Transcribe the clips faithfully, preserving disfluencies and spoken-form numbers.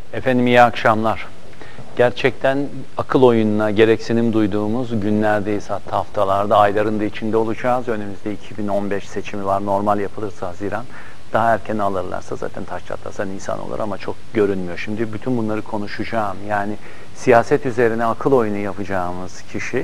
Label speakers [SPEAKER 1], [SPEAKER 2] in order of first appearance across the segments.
[SPEAKER 1] Efendim iyi akşamlar. Gerçekten akıl oyununa gereksinim duyduğumuz günlerdeyiz, hatta haftalarda, ayların da içinde olacağız. Önümüzde iki bin on beş seçimi var. Normal yapılırsa Haziran, daha erken alırlarsa zaten taş çatlasa Nisan olur ama çok görünmüyor. Şimdi bütün bunları konuşacağım. Yani siyaset üzerine akıl oyunu yapacağımız kişi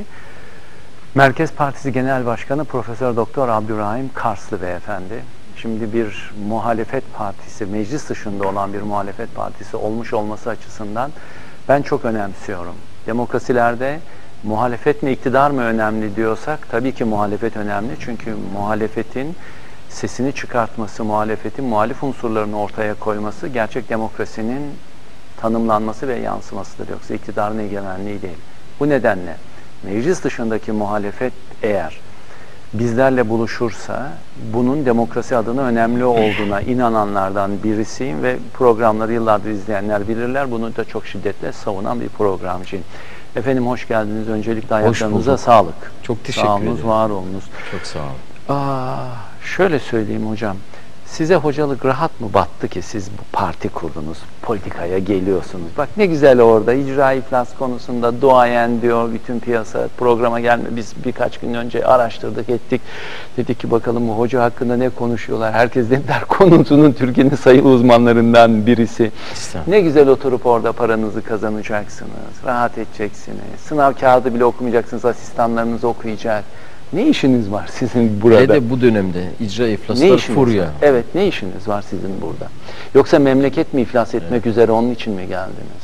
[SPEAKER 1] Merkez Partisi Genel Başkanı Profesör Doktor Abdurrahim Karslı Beyefendi. Şimdi bir muhalefet partisi, meclis dışında olan bir muhalefet partisi olmuş olması açısından ben çok önemsiyorum. Demokrasilerde muhalefet mi iktidar mı önemli diyorsak tabii ki muhalefet önemli. Çünkü muhalefetin sesini çıkartması, muhalefetin muhalif unsurlarını ortaya koyması gerçek demokrasinin tanımlanması ve yansımasıdır. Yoksa iktidarın egemenliği değil. Bu nedenle meclis dışındaki muhalefet eğer bizlerle buluşursa bunun demokrasi adına önemli olduğuna inananlardan birisiyim ve programları yıllardır izleyenler bilirler. Bunu da çok şiddetle savunan bir programcıyım. Efendim hoş geldiniz. Öncelikle ayaklarınıza sağlık.
[SPEAKER 2] Çok teşekkür
[SPEAKER 1] sağ
[SPEAKER 2] ederim.
[SPEAKER 1] olunuz, var olunuz.
[SPEAKER 2] Çok sağ olun.
[SPEAKER 1] Aa, şöyle söyleyeyim hocam. Size hocalık rahat mı battı ki siz bu parti kurdunuz, politikaya geliyorsunuz? Bak ne güzel orada icra iflas konusunda duayen diyor bütün piyasa, programa gelme. Biz birkaç gün önce araştırdık ettik. Dedik ki bakalım bu hoca hakkında ne konuşuyorlar? Herkes dediler konusunun Türkiye'nin sayılı uzmanlarından birisi. Ne güzel oturup orada paranızı kazanacaksınız, rahat edeceksiniz. Sınav kağıdı bile okumayacaksınız, asistanlarınız okuyacak. Ne işiniz var sizin burada?
[SPEAKER 2] Ve de bu dönemde icra iflaslar furya.
[SPEAKER 1] Var? Evet, ne işiniz var sizin burada? Yoksa memleket mi iflas etmek evet. üzere onun için mi geldiniz?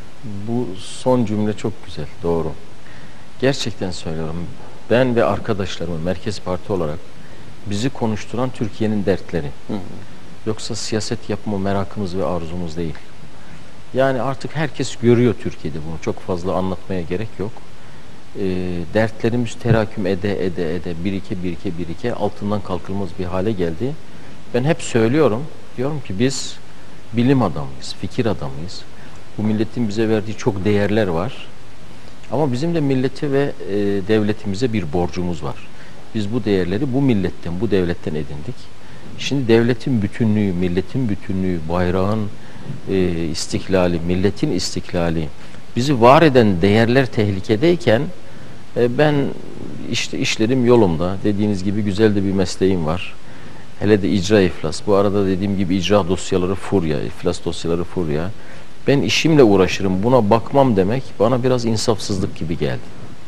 [SPEAKER 2] Bu son cümle çok güzel, doğru. Gerçekten söylüyorum. Ben ve arkadaşlarım Merkez Parti olarak bizi konuşturan Türkiye'nin dertleri. Hı hı. Yoksa siyaset yapma merakımız ve arzumuz değil. Yani artık herkes görüyor Türkiye'de bunu. Çok fazla anlatmaya gerek yok. E, dertlerimiz teraküm ede ede ede birike birike birike altından kalkılmaz bir hale geldi. Ben hep söylüyorum, diyorum ki biz bilim adamıyız, fikir adamıyız. Bu milletin bize verdiği çok değerler var. Ama bizim de millete ve e, devletimize bir borcumuz var. Biz bu değerleri bu milletten, bu devletten edindik. Şimdi devletin bütünlüğü, milletin bütünlüğü, bayrağın e, istiklali, milletin istiklali, bizi var eden değerler tehlikedeyken ben işte işlerim yolumda. Dediğiniz gibi güzel de bir mesleğim var. Hele de icra iflas. Bu arada dediğim gibi icra dosyaları furya, iflas dosyaları furya. Ben işimle uğraşırım. Buna bakmam demek bana biraz insafsızlık gibi geldi.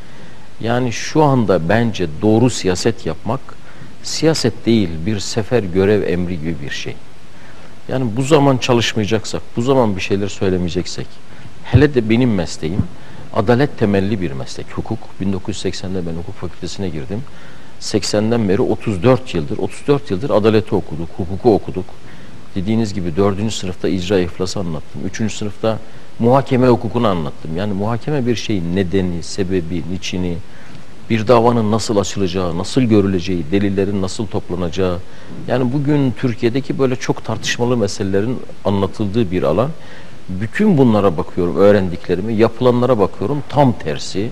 [SPEAKER 2] Yani şu anda bence doğru siyaset yapmak siyaset değil, bir sefer görev emri gibi bir şey. Yani bu zaman çalışmayacaksak, bu zaman bir şeyler söylemeyeceksek, hele de benim mesleğim adalet temelli bir meslek. Hukuk. bin dokuz yüz seksende ben hukuk fakültesine girdim. seksenden beri otuz dört yıldır, otuz dört yıldır adaleti okuduk, hukuku okuduk. Dediğiniz gibi dördüncü sınıfta icra iflası anlattım. üçüncü sınıfta muhakeme hukukunu anlattım. Yani muhakeme bir şeyin nedeni, sebebi, niçini, bir davanın nasıl açılacağı, nasıl görüleceği, delillerin nasıl toplanacağı. Yani bugün Türkiye'deki böyle çok tartışmalı meselelerin anlatıldığı bir alan. Bütün bunlara bakıyorum, öğrendiklerimi, yapılanlara bakıyorum, tam tersi.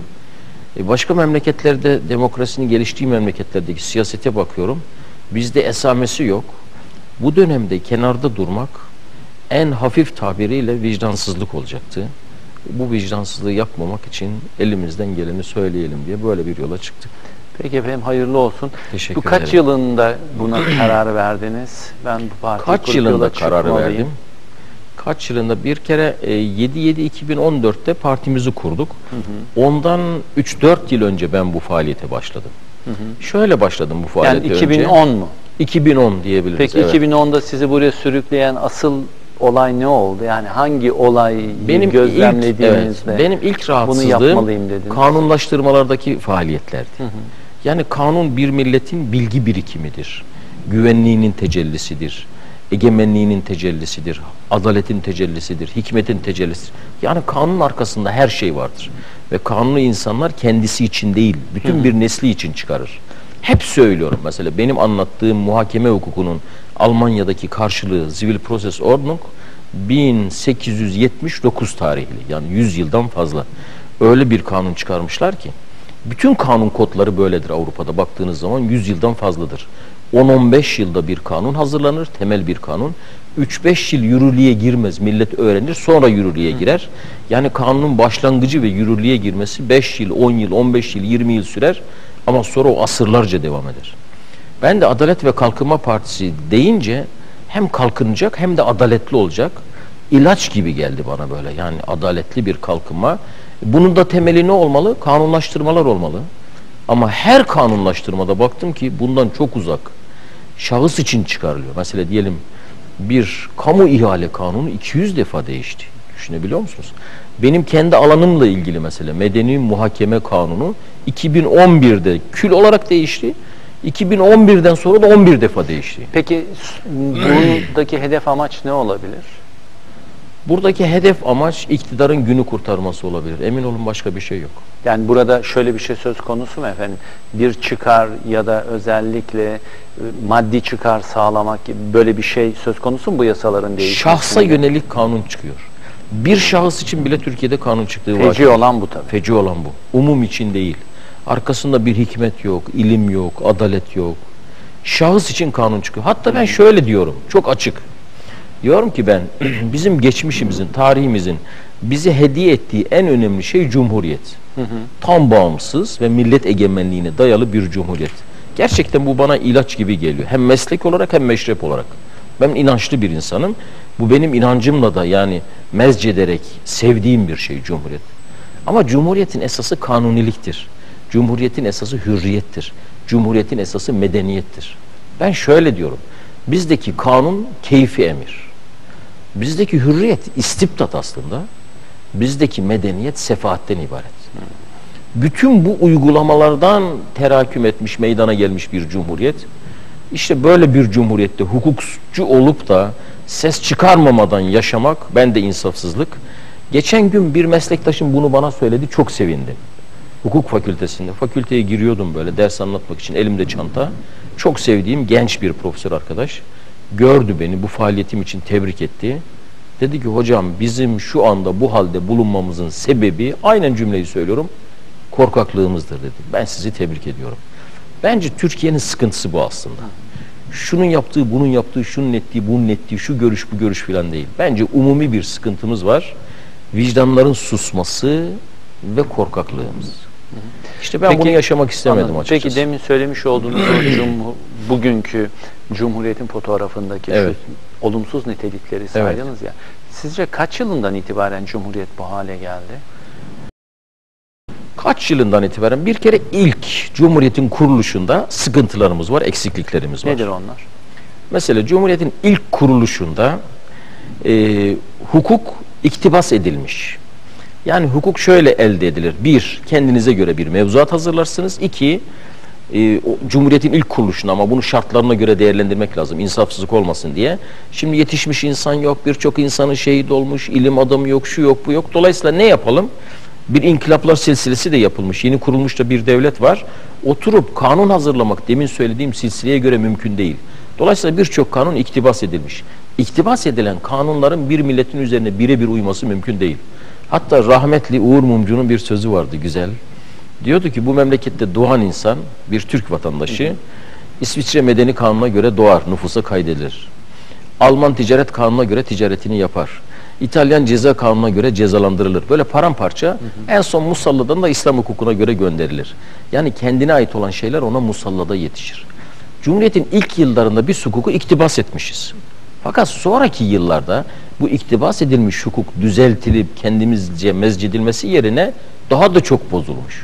[SPEAKER 2] E başka memleketlerde, demokrasinin geliştiği memleketlerdeki siyasete bakıyorum, bizde esamesi yok. Bu dönemde kenarda durmak en hafif tabiriyle vicdansızlık olacaktı. Bu vicdansızlığı yapmamak için elimizden geleni söyleyelim diye böyle bir yola çıktık.
[SPEAKER 1] Peki efendim, hayırlı olsun.
[SPEAKER 2] Teşekkür
[SPEAKER 1] bu kaç
[SPEAKER 2] ederim.
[SPEAKER 1] yılında buna karar verdiniz? Ben bu partiyi
[SPEAKER 2] Kaç yılında karar verdim? Kaç yılında? Bir kere e, yedi yedi iki bin on dörtte partimizi kurduk. Hı hı. Ondan üç dört yıl önce ben bu faaliyete başladım. Hı hı. Şöyle başladım bu faaliyete
[SPEAKER 1] yani iki bin on
[SPEAKER 2] önce.
[SPEAKER 1] mu?
[SPEAKER 2] iki bin on diyebiliriz.
[SPEAKER 1] Peki
[SPEAKER 2] evet.
[SPEAKER 1] iki bin onda sizi buraya sürükleyen asıl olay ne oldu? Yani hangi olayı benim gözlemlediğinizde
[SPEAKER 2] ilk, evet, benim ilk rahatsızlığım kanunlaştırmalardaki faaliyetlerdi. Hı hı. Yani kanun bir milletin bilgi birikimidir. Güvenliğinin tecellisidir. Egemenliğinin tecellisidir. Adaletin tecellisidir. Hikmetin tecellisidir. Yani kanunun arkasında her şey vardır. Ve kanunu insanlar kendisi için değil, bütün hı hı. bir nesli için çıkarır. Hep söylüyorum mesela benim anlattığım muhakeme hukukunun Almanya'daki karşılığı Civil Process Ordnung bin sekiz yüz yetmiş dokuz tarihli, yani yüz yıldan fazla. Öyle bir kanun çıkarmışlar ki bütün kanun kodları böyledir Avrupa'da baktığınız zaman yüz yıldan fazladır. on on beş yılda bir kanun hazırlanır, temel bir kanun. üç beş yıl yürürlüğe girmez, millet öğrenir, sonra yürürlüğe girer. Yani kanunun başlangıcı ve yürürlüğe girmesi beş yıl, on yıl, on beş yıl, yirmi yıl sürer ama sonra o asırlarca devam eder. Ben de Adalet ve Kalkınma Partisi deyince hem kalkınacak hem de adaletli olacak. İlaç gibi geldi bana böyle, yani adaletli bir kalkınma. Bunun da temeli ne olmalı? Kanunlaştırmalar olmalı. Ama her kanunlaştırmada baktım ki bundan çok uzak. Şahıs için çıkarılıyor. Mesela diyelim bir kamu ihale kanunu iki yüz defa değişti. Düşünebiliyor musunuz? Benim kendi alanımla ilgili mesela medeni muhakeme kanunu iki bin on birde kül olarak değişti. iki bin on birden sonra da on bir defa değişti.
[SPEAKER 1] Peki buradaki hedef amaç ne olabilir?
[SPEAKER 2] Buradaki hedef amaç iktidarın günü kurtarması olabilir. Emin olun başka bir şey yok.
[SPEAKER 1] Yani burada şöyle bir şey söz konusu mu efendim? Bir çıkar ya da özellikle maddi çıkar sağlamak gibi böyle bir şey söz konusu mu bu yasaların değişmesi?
[SPEAKER 2] Şahsa yönelik kanun çıkıyor. Bir şahıs için bile Türkiye'de kanun çıktığı var.
[SPEAKER 1] Feci olan bu tabii.
[SPEAKER 2] Feci olan bu. Umum için değil. Arkasında bir hikmet yok, ilim yok, adalet yok. Şahıs için kanun çıkıyor. Hatta ben şöyle diyorum, çok açık. Diyorum ki ben, bizim geçmişimizin, tarihimizin bize hediye ettiği en önemli şey Cumhuriyet. Hı hı. Tam bağımsız ve millet egemenliğine dayalı bir cumhuriyet. Gerçekten bu bana ilaç gibi geliyor. Hem meslek olarak hem meşrep olarak. Ben inançlı bir insanım. Bu benim inancımla da yani mezcederek sevdiğim bir şey Cumhuriyet. Ama Cumhuriyetin esası kanuniliktir. Cumhuriyetin esası hürriyettir. Cumhuriyetin esası medeniyettir. Ben şöyle diyorum. Bizdeki kanun keyfi emir. Bizdeki hürriyet istibdat aslında. Bizdeki medeniyet sefaatten ibaret. Bütün bu uygulamalardan teraküm etmiş, meydana gelmiş bir cumhuriyet. İşte böyle bir cumhuriyette hukukçu olup da ses çıkarmamadan yaşamak bende insafsızlık. Geçen gün bir meslektaşım bunu bana söyledi, çok sevindim. Hukuk fakültesinde, fakülteye giriyordum böyle ders anlatmak için, elimde çanta. Çok sevdiğim genç bir profesör arkadaş gördü beni, bu faaliyetim için tebrik etti. Dedi ki hocam bizim şu anda bu halde bulunmamızın sebebi, aynen cümleyi söylüyorum, korkaklığımızdır dedi. Ben sizi tebrik ediyorum. Bence Türkiye'nin sıkıntısı bu aslında. Şunun yaptığı, bunun yaptığı, şunun ettiği, bunun ettiği, şu görüş, bu görüş falan değil. Bence umumi bir sıkıntımız var. Vicdanların susması ve korkaklığımız. İşte ben
[SPEAKER 1] peki,
[SPEAKER 2] bunu yaşamak istemedim
[SPEAKER 1] anladım.
[SPEAKER 2] açıkçası.
[SPEAKER 1] Peki demin söylemiş olduğunuz o cumhur, bugünkü Cumhuriyet'in fotoğrafındaki
[SPEAKER 2] evet.
[SPEAKER 1] şu olumsuz nitelikleri saydınız evet. ya. Sizce kaç yılından itibaren Cumhuriyet bu hale geldi?
[SPEAKER 2] Kaç yılından itibaren? Bir kere ilk Cumhuriyet'in kuruluşunda sıkıntılarımız var, eksikliklerimiz var.
[SPEAKER 1] Nedir onlar?
[SPEAKER 2] Mesela Cumhuriyet'in ilk kuruluşunda e, hukuk iktibas edilmiş. Yani hukuk şöyle elde edilir. Bir, kendinize göre bir mevzuat hazırlarsınız. İki, e, o, Cumhuriyet'in ilk kuruluşunda, ama bunu şartlarına göre değerlendirmek lazım. İnsafsızlık olmasın diye. Şimdi yetişmiş insan yok, birçok insanın şehit olmuş, ilim adamı yok, şu yok, bu yok. Dolayısıyla ne yapalım? Bir inkılaplar silsilesi de yapılmış. Yeni kurulmuş da bir devlet var. Oturup kanun hazırlamak demin söylediğim silsileye göre mümkün değil. Dolayısıyla birçok kanun iktibas edilmiş. İktibas edilen kanunların bir milletin üzerine birebir uyması mümkün değil. Hatta rahmetli Uğur Mumcu'nun bir sözü vardı güzel. Diyordu ki bu memlekette doğan insan, bir Türk vatandaşı, İsviçre Medeni Kanunu'na göre doğar, nüfusa kaydedilir. Alman Ticaret Kanunu'na göre ticaretini yapar. İtalyan Ceza Kanunu'na göre cezalandırılır. Böyle paramparça, hı hı. en son musalladan da İslam hukukuna göre gönderilir. Yani kendine ait olan şeyler ona musallada yetişir. Cumhuriyet'in ilk yıllarında biz hukuku iktibas etmişiz. Fakat sonraki yıllarda bu iktibas edilmiş hukuk düzeltilip kendimizce mezcedilmesi yerine daha da çok bozulmuş.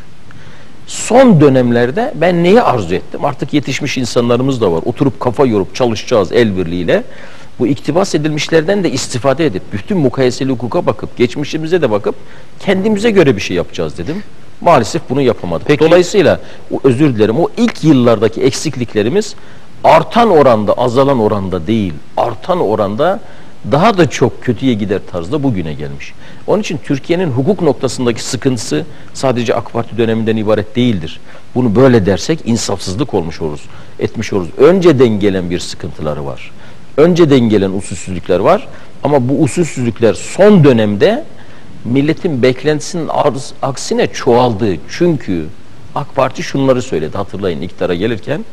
[SPEAKER 2] Son dönemlerde ben neyi arzu ettim? Artık yetişmiş insanlarımız da var. Oturup kafa yorup çalışacağız el birliğiyle. Bu iktibas edilmişlerden de istifade edip bütün mukayeseli hukuka bakıp geçmişimize de bakıp kendimize göre bir şey yapacağız dedim. Maalesef bunu yapamadık. Peki. Dolayısıyla o, özür dilerim, o ilk yıllardaki eksikliklerimiz artan oranda, azalan oranda değil, artan oranda daha da çok kötüye gider tarzda bugüne gelmiş. Onun için Türkiye'nin hukuk noktasındaki sıkıntısı sadece AK Parti döneminden ibaret değildir. Bunu böyle dersek insafsızlık olmuş oluruz, etmiş oluruz. Önceden gelen bir sıkıntıları var. Önceden gelen usulsüzlükler var ama bu usulsüzlükler son dönemde milletin beklentisinin aksine çoğaldı. Çünkü AK Parti şunları söyledi, hatırlayın iktidara gelirken,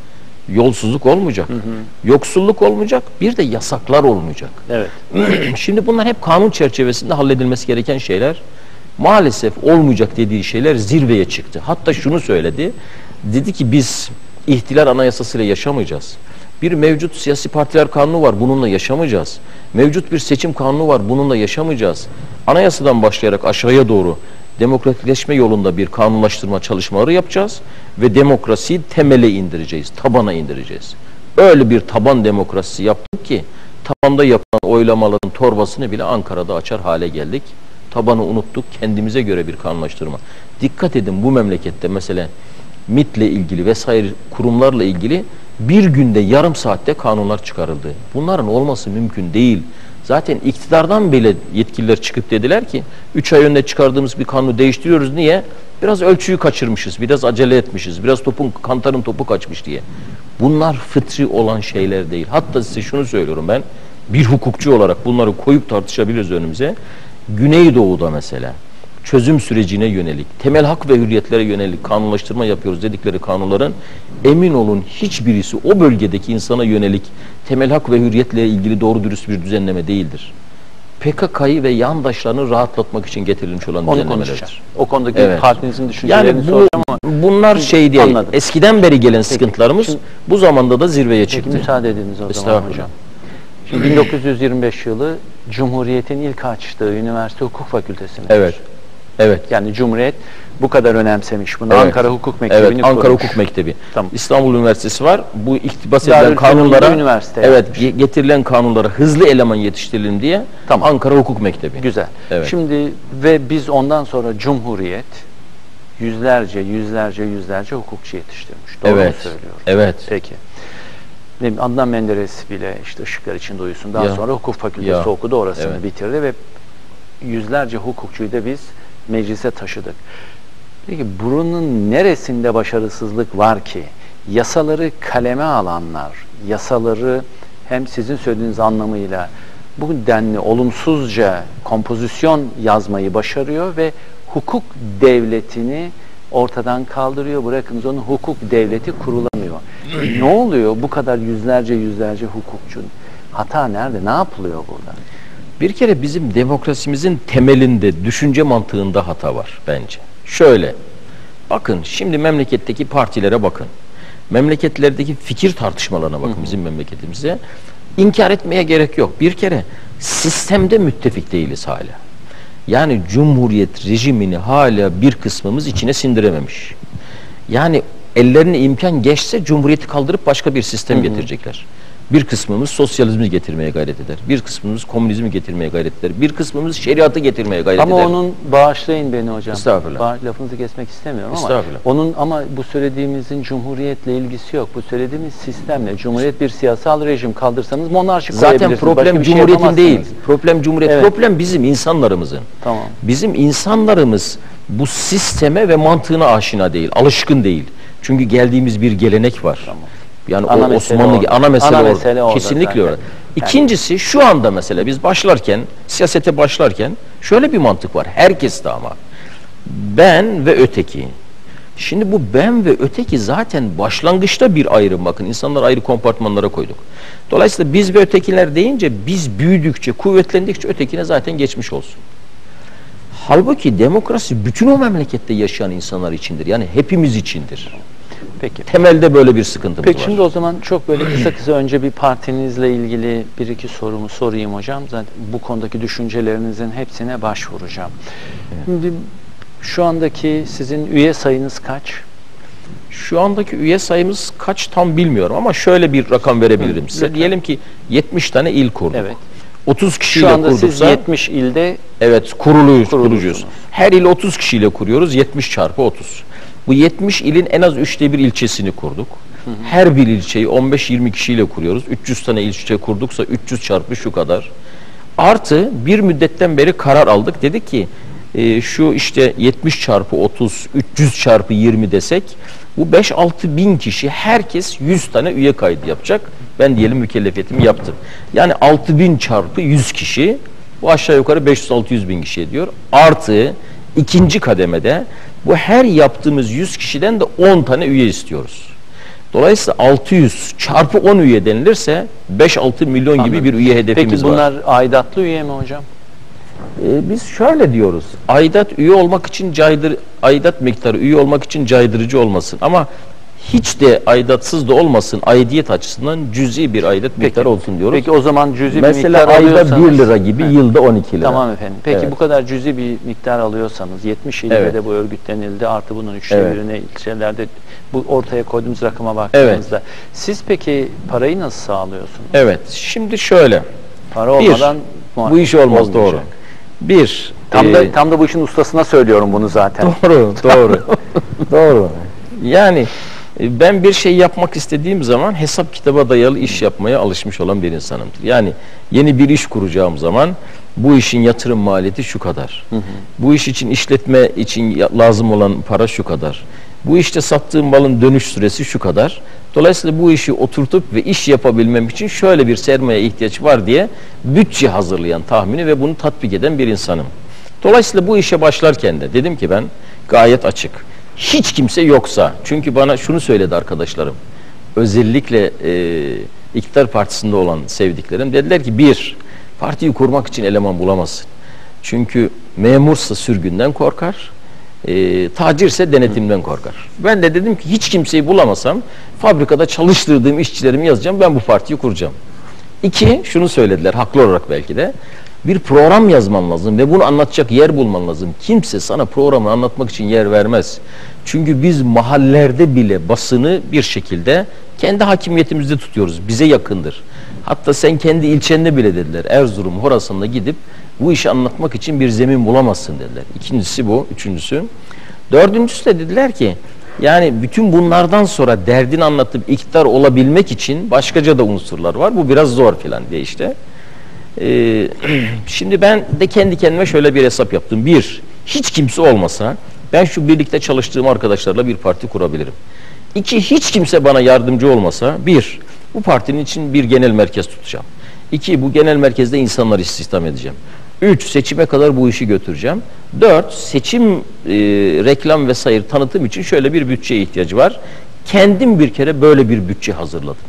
[SPEAKER 2] Yolsuzluk olmayacak. Hı hı. Yoksulluk olmayacak. Bir de yasaklar olmayacak.
[SPEAKER 1] Evet.
[SPEAKER 2] Şimdi bunlar hep kanun çerçevesinde halledilmesi gereken şeyler. Maalesef olmayacak dediği şeyler zirveye çıktı. Hatta şunu söyledi. Dedi ki biz ihtilal anayasasıyla yaşamayacağız. Bir mevcut siyasi partiler kanunu var, bununla yaşamayacağız. Mevcut bir seçim kanunu var, bununla yaşamayacağız. Anayasadan başlayarak aşağıya doğru demokratikleşme yolunda bir kanunlaştırma çalışmaları yapacağız ve demokrasiyi temele indireceğiz, tabana indireceğiz. Öyle bir taban demokrasisi yaptık ki tabanda yapılan oylamaların torbasını bile Ankara'da açar hale geldik. Tabanı unuttuk, kendimize göre bir kanunlaştırma. Dikkat edin, bu memlekette mesela M İ T'le ilgili vesaire kurumlarla ilgili bir günde yarım saatte kanunlar çıkarıldı. Bunların olması mümkün değil. Zaten iktidardan bile yetkililer çıkıp dediler ki üç ay önce çıkardığımız bir kanunu değiştiriyoruz. Niye? Biraz ölçüyü kaçırmışız, biraz acele etmişiz, biraz topun kantarın topu kaçmış diye. Bunlar fıtri olan şeyler değil. Hatta size şunu söylüyorum ben, bir hukukçu olarak bunları koyup tartışabiliriz önümüze. Güneydoğu'da mesela çözüm sürecine yönelik, temel hak ve hürriyetlere yönelik kanunlaştırma yapıyoruz dedikleri kanunların emin olun hiçbirisi o bölgedeki insana yönelik temel hak ve hürriyetle ilgili doğru dürüst bir düzenleme değildir. P K K'yı ve yandaşlarını rahatlatmak için getirilmiş olan
[SPEAKER 1] onu
[SPEAKER 2] düzenlemelerdir.
[SPEAKER 1] O konudaki
[SPEAKER 2] evet.
[SPEAKER 1] partinizin düşüncelerini
[SPEAKER 2] yani bu,
[SPEAKER 1] soracağım ama
[SPEAKER 2] bunlar şey değil.
[SPEAKER 1] Anladım.
[SPEAKER 2] Eskiden beri gelen
[SPEAKER 1] peki,
[SPEAKER 2] sıkıntılarımız
[SPEAKER 1] şimdi,
[SPEAKER 2] bu zamanda da zirveye çıktı.
[SPEAKER 1] Peki müsaade ediniz o zaman hocam. Şimdi bin dokuz yüz yirmi beş yılı Cumhuriyet'in ilk açtığı üniversite hukuk fakültesine.
[SPEAKER 2] Evet. Evet.
[SPEAKER 1] Yani Cumhuriyet bu kadar önemsemiş bunu.
[SPEAKER 2] Evet.
[SPEAKER 1] Ankara Hukuk Mektebi'ni
[SPEAKER 2] evet, Ankara
[SPEAKER 1] kurmuş.
[SPEAKER 2] Hukuk Mektebi.
[SPEAKER 1] Tamam.
[SPEAKER 2] İstanbul Üniversitesi var. Bu iktibas
[SPEAKER 1] Darül
[SPEAKER 2] edilen kanunlara
[SPEAKER 1] üniversite
[SPEAKER 2] evet,
[SPEAKER 1] yapmış.
[SPEAKER 2] getirilen kanunlara hızlı eleman yetiştirelim diye
[SPEAKER 1] tamam.
[SPEAKER 2] Ankara Hukuk Mektebi.
[SPEAKER 1] Güzel.
[SPEAKER 2] Evet.
[SPEAKER 1] Şimdi ve biz ondan sonra Cumhuriyet yüzlerce, yüzlerce, yüzlerce hukukçu yetiştirmiş. Doğru
[SPEAKER 2] evet.
[SPEAKER 1] mu söylüyorum?
[SPEAKER 2] Evet.
[SPEAKER 1] Peki. Adnan Menderes bile işte ışıklar içinde uyusun. Daha
[SPEAKER 2] ya.
[SPEAKER 1] sonra hukuk fakültesi
[SPEAKER 2] ya.
[SPEAKER 1] okudu, orasını
[SPEAKER 2] evet.
[SPEAKER 1] bitirdi ve yüzlerce hukukçuyu da biz meclise taşıdık. Peki buranın neresinde başarısızlık var ki yasaları kaleme alanlar, yasaları hem sizin söylediğiniz anlamıyla bu denli olumsuzca kompozisyon yazmayı başarıyor ve hukuk devletini ortadan kaldırıyor. Bırakınız onu, hukuk devleti kurulamıyor. Ne oluyor bu kadar yüzlerce yüzlerce hukukçunun? Hata nerede? Ne yapılıyor burada?
[SPEAKER 2] Bir kere bizim demokrasimizin temelinde, düşünce mantığında hata var bence. Şöyle, bakın şimdi memleketteki partilere bakın. Memleketlerdeki fikir tartışmalarına bakın, hı hı. bizim memleketimize. İnkar etmeye gerek yok. Bir kere sistemde müttefik değiliz hala. Yani Cumhuriyet rejimini hala bir kısmımız içine sindirememiş. Yani ellerine imkan geçse Cumhuriyeti kaldırıp başka bir sistem hı hı. getirecekler. Bir kısmımız sosyalizmi getirmeye gayret eder. Bir kısmımız komünizmi getirmeye gayret eder. Bir kısmımız şeriatı getirmeye gayret
[SPEAKER 1] ama
[SPEAKER 2] eder.
[SPEAKER 1] Ama onun, bağışlayın beni hocam.
[SPEAKER 2] Estağfurullah.
[SPEAKER 1] Ba lafınızı kesmek istemiyorum ama
[SPEAKER 2] Estağfurullah.
[SPEAKER 1] onun ama bu söylediğimizin Cumhuriyetle ilgisi yok. Bu söylediğimiz sistemle. Cumhuriyet bir siyasal rejim, kaldırsanız monarşi
[SPEAKER 2] zaten problem
[SPEAKER 1] şey
[SPEAKER 2] Cumhuriyetin değil. Problem Cumhuriyet.
[SPEAKER 1] Evet.
[SPEAKER 2] Problem bizim insanlarımızın.
[SPEAKER 1] Tamam.
[SPEAKER 2] Bizim insanlarımız bu sisteme ve mantığına aşina değil, alışkın değil. Çünkü geldiğimiz bir gelenek var. Tamam. Yani ana o Osmanlı orada. ana mesele, ana mesele orada. orada. Kesinlikle orada. İkincisi yani. Şu anda mesela biz başlarken, siyasete başlarken şöyle bir mantık var. Herkes de ama. Ben ve öteki. Şimdi bu ben ve öteki zaten başlangıçta bir ayrım, bakın. İnsanlar ayrı kompartmanlara koyduk. Dolayısıyla biz ve ötekiler deyince biz büyüdükçe, kuvvetlendikçe ötekine zaten geçmiş olsun. Halbuki demokrasi bütün o memlekette yaşayan insanlar içindir. Yani hepimiz içindir.
[SPEAKER 1] Peki.
[SPEAKER 2] Temelde böyle bir sıkıntımız
[SPEAKER 1] Peki,
[SPEAKER 2] var.
[SPEAKER 1] Şimdi o zaman çok böyle kısa kısa önce bir partinizle ilgili bir iki sorumu sorayım hocam. Zaten bu konudaki düşüncelerinizin hepsine başvuracağım. Evet. Şimdi şu andaki sizin üye sayınız kaç?
[SPEAKER 2] Şu andaki üye sayımız kaç tam bilmiyorum ama şöyle bir rakam verebilirim Hı, size. Lütfen. Diyelim ki yetmiş tane il kurduk. Evet. otuz kişiyle
[SPEAKER 1] kurduksa. Şu anda
[SPEAKER 2] kurduksa,
[SPEAKER 1] siz yetmiş ilde
[SPEAKER 2] evet kuruluyuz, kurucuyuz. Her il otuz kişiyle kuruyoruz. yetmiş çarpı otuz. Bu yetmiş ilin en az üçte bir ilçesini kurduk. Hı hı. Her bir ilçeyi on beş yirmi kişiyle kuruyoruz. üç yüz tane ilçe kurduksa üç yüz çarpı şu kadar. Artı bir müddetten beri karar aldık. Dedik ki e, şu işte yetmiş çarpı otuz, üç yüz çarpı yirmi desek bu beş altı bin kişi, herkes yüz tane üye kaydı yapacak. Ben diyelim mükellefiyetimi yaptım. Yani altı bin çarpı yüz kişi, bu aşağı yukarı beş yüz altı yüz bin kişi ediyor. Artı ikinci kademede bu her yaptığımız yüz kişiden de on tane üye istiyoruz. Dolayısıyla altı yüz çarpı on üye denilirse beş altı milyon
[SPEAKER 1] Anladım.
[SPEAKER 2] gibi bir üye hedefimiz
[SPEAKER 1] Peki
[SPEAKER 2] var.
[SPEAKER 1] bunlar aidatlı üye mi hocam?
[SPEAKER 2] Ee, biz şöyle diyoruz. Aidat üye olmak için caydır, aidat miktarı üye olmak için caydırıcı olmasın. Ama hiç de aidatsız da olmasın. Aidiyet açısından cüzi bir aidat miktarı olsun diyoruz.
[SPEAKER 1] Peki o zaman cüzi bir
[SPEAKER 2] Mesela
[SPEAKER 1] miktar
[SPEAKER 2] ayda
[SPEAKER 1] alıyorsanız...
[SPEAKER 2] bir lira gibi,
[SPEAKER 1] Evet.
[SPEAKER 2] yılda on iki lira.
[SPEAKER 1] Tamam efendim. Peki
[SPEAKER 2] Evet.
[SPEAKER 1] bu kadar cüzi bir miktar alıyorsanız, yetmiş ilde
[SPEAKER 2] Evet.
[SPEAKER 1] de bu örgütlenildi, artı bunun üçte
[SPEAKER 2] Evet.
[SPEAKER 1] birine ilçelerde bu ortaya koyduğumuz rakama baktığımızda,
[SPEAKER 2] Evet.
[SPEAKER 1] siz peki parayı nasıl sağlıyorsunuz?
[SPEAKER 2] Evet. Şimdi şöyle.
[SPEAKER 1] Para
[SPEAKER 2] Bir,
[SPEAKER 1] olmadan
[SPEAKER 2] bu iş olmaz,
[SPEAKER 1] olmayacak.
[SPEAKER 2] doğru. Bir,
[SPEAKER 1] Tam da
[SPEAKER 2] e,
[SPEAKER 1] tam da bu işin ustasına söylüyorum bunu zaten.
[SPEAKER 2] Doğru, doğru. Doğru. Yani e, ben bir şey yapmak istediğim zaman hesap kitaba dayalı iş yapmaya alışmış olan bir insanımdır. Yani yeni bir iş kuracağım zaman bu işin yatırım maliyeti şu kadar. Hı hı. Bu iş için işletme için ya- lazım olan para şu kadar. Bu işte sattığım malın dönüş süresi şu kadar. Dolayısıyla bu işi oturtup ve iş yapabilmem için şöyle bir sermaye ihtiyaç var diye bütçe hazırlayan, tahmini ve bunu tatbik eden bir insanım. Dolayısıyla bu işe başlarken de dedim ki ben gayet açık. Hiç kimse yoksa, çünkü bana şunu söyledi arkadaşlarım, özellikle e, iktidar partisinde olan sevdiklerim, dediler ki bir, partiyi kurmak için eleman bulamazsın. Çünkü memursa sürgünden korkar, e, tacirse denetimden korkar. Ben de dedim ki hiç kimseyi bulamasam fabrikada çalıştırdığım işçilerimi yazacağım, ben bu partiyi kuracağım. İki, şunu söylediler haklı olarak belki de, bir program yazman lazım ve bunu anlatacak yer bulman lazım. Kimse sana programı anlatmak için yer vermez. Çünkü biz mahallelerde bile basını bir şekilde kendi hakimiyetimizde tutuyoruz. Bize yakındır. Hatta sen kendi ilçende bile dediler. Erzurum, Horasan'da gidip bu işi anlatmak için bir zemin bulamazsın dediler. İkincisi bu. Üçüncüsü. Dördüncüsü de dediler ki yani bütün bunlardan sonra derdini anlatıp iktidar olabilmek için başkaca da unsurlar var. Bu biraz zor filan diye işte. Ee, şimdi ben de kendi kendime şöyle bir hesap yaptım. Bir, hiç kimse olmasa ben şu birlikte çalıştığım arkadaşlarla bir parti kurabilirim. İki, hiç kimse bana yardımcı olmasa, bir, bu partinin için bir genel merkez tutacağım. İki, bu genel merkezde insanları istihdam edeceğim. Üç, seçime kadar bu işi götüreceğim. Dört, seçim, e, reklam vesaire tanıtım için şöyle bir bütçeye ihtiyacı var. Kendim bir kere böyle bir bütçe hazırladım.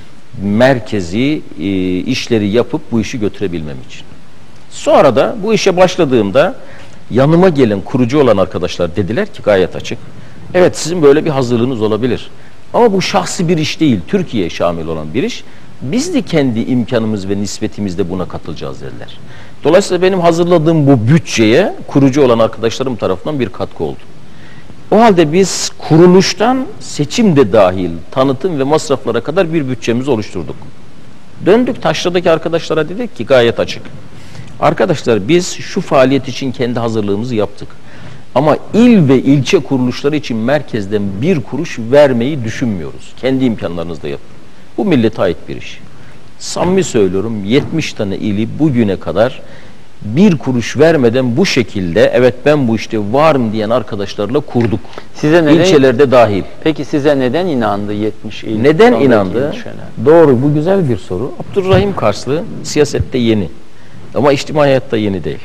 [SPEAKER 2] Merkezi e, işleri yapıp bu işi götürebilmem için. Sonra da bu işe başladığımda yanıma gelen kurucu olan arkadaşlar dediler ki gayet açık. Evet, sizin böyle bir hazırlığınız olabilir. Ama bu şahsi bir iş değil, Türkiye'ye şamil olan bir iş. Biz de kendi imkanımız ve nispetimizde buna katılacağız dediler. Dolayısıyla benim hazırladığım bu bütçeye kurucu olan arkadaşlarım tarafından bir katkı oldu. O halde biz kuruluştan seçim de dahil tanıtım ve masraflara kadar bir bütçemizi oluşturduk. Döndük Taşra'daki arkadaşlara dedik ki gayet açık. Arkadaşlar biz şu faaliyet için kendi hazırlığımızı yaptık. Ama il ve ilçe kuruluşları için merkezden bir kuruş vermeyi düşünmüyoruz. Kendi imkanlarınızla yapın. Bu millete ait bir iş. Samimi söylüyorum, yetmiş tane ili bugüne kadar bir kuruş vermeden bu şekilde evet ben bu işte varım diyen arkadaşlarla kurduk.
[SPEAKER 1] Size neden,
[SPEAKER 2] İlçelerde dahil.
[SPEAKER 1] Peki size neden inandı yetmiş il?
[SPEAKER 2] Neden inandı?
[SPEAKER 1] ilçeler?
[SPEAKER 2] Doğru, bu güzel bir soru. Abdurrahim Karslı siyasette yeni. Ama içtimai hayatta yeni değil.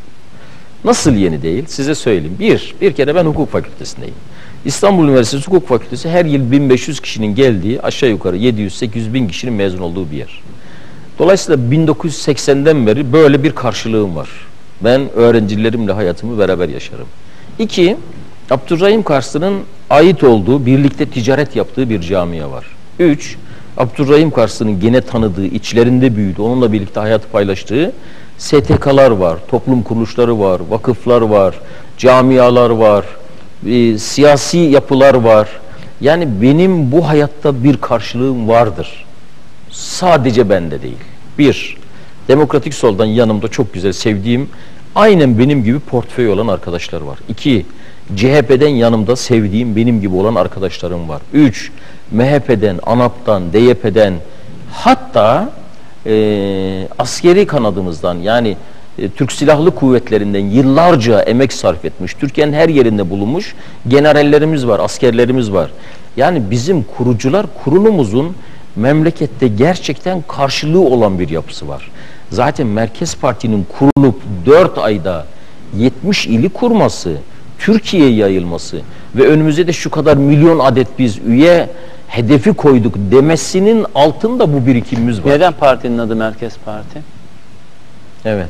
[SPEAKER 2] Nasıl yeni değil? Size söyleyeyim. Bir, bir kere ben hukuk fakültesindeyim. İstanbul Üniversitesi Hukuk Fakültesi her yıl bin beş yüz kişinin geldiği, aşağı yukarı yedi yüz sekiz yüz bin kişinin mezun olduğu bir yer. Dolayısıyla bin dokuz yüz seksenden beri böyle bir karşılığım var. Ben öğrencilerimle hayatımı beraber yaşarım. İki, Abdurrahim Karslı'nın ait olduğu, birlikte ticaret yaptığı bir camia var. Üç, Abdurrahim Karslı'nın gene tanıdığı, içlerinde büyüdü, onunla birlikte hayatı paylaştığı S T K'lar var, toplum kuruluşları var, vakıflar var, camialar var, e, siyasi yapılar var. Yani benim bu hayatta bir karşılığım vardır. Sadece bende değil. Bir, Demokratik Sol'dan yanımda çok güzel sevdiğim, aynen benim gibi portföy olan arkadaşlar var. İki, C H P'den yanımda sevdiğim benim gibi olan arkadaşlarım var. Üç, M H P'den, ANAP'tan, D Y P'den, hatta e, askeri kanadımızdan yani e, Türk Silahlı Kuvvetlerinden yıllarca emek sarf etmiş, Türkiye'nin her yerinde bulunmuş generallerimiz var, askerlerimiz var. Yani bizim kurucular kurulumuzun memlekette gerçekten karşılığı olan bir yapısı var. Zaten Merkez Parti'nin kurulup dört ayda yetmiş ili kurması, Türkiye'ye yayılması ve önümüze de şu kadar milyon adet biz üye hedefi koyduk demesinin altında bu birikimimiz var.
[SPEAKER 1] Neden partinin adı Merkez Parti?
[SPEAKER 2] Evet.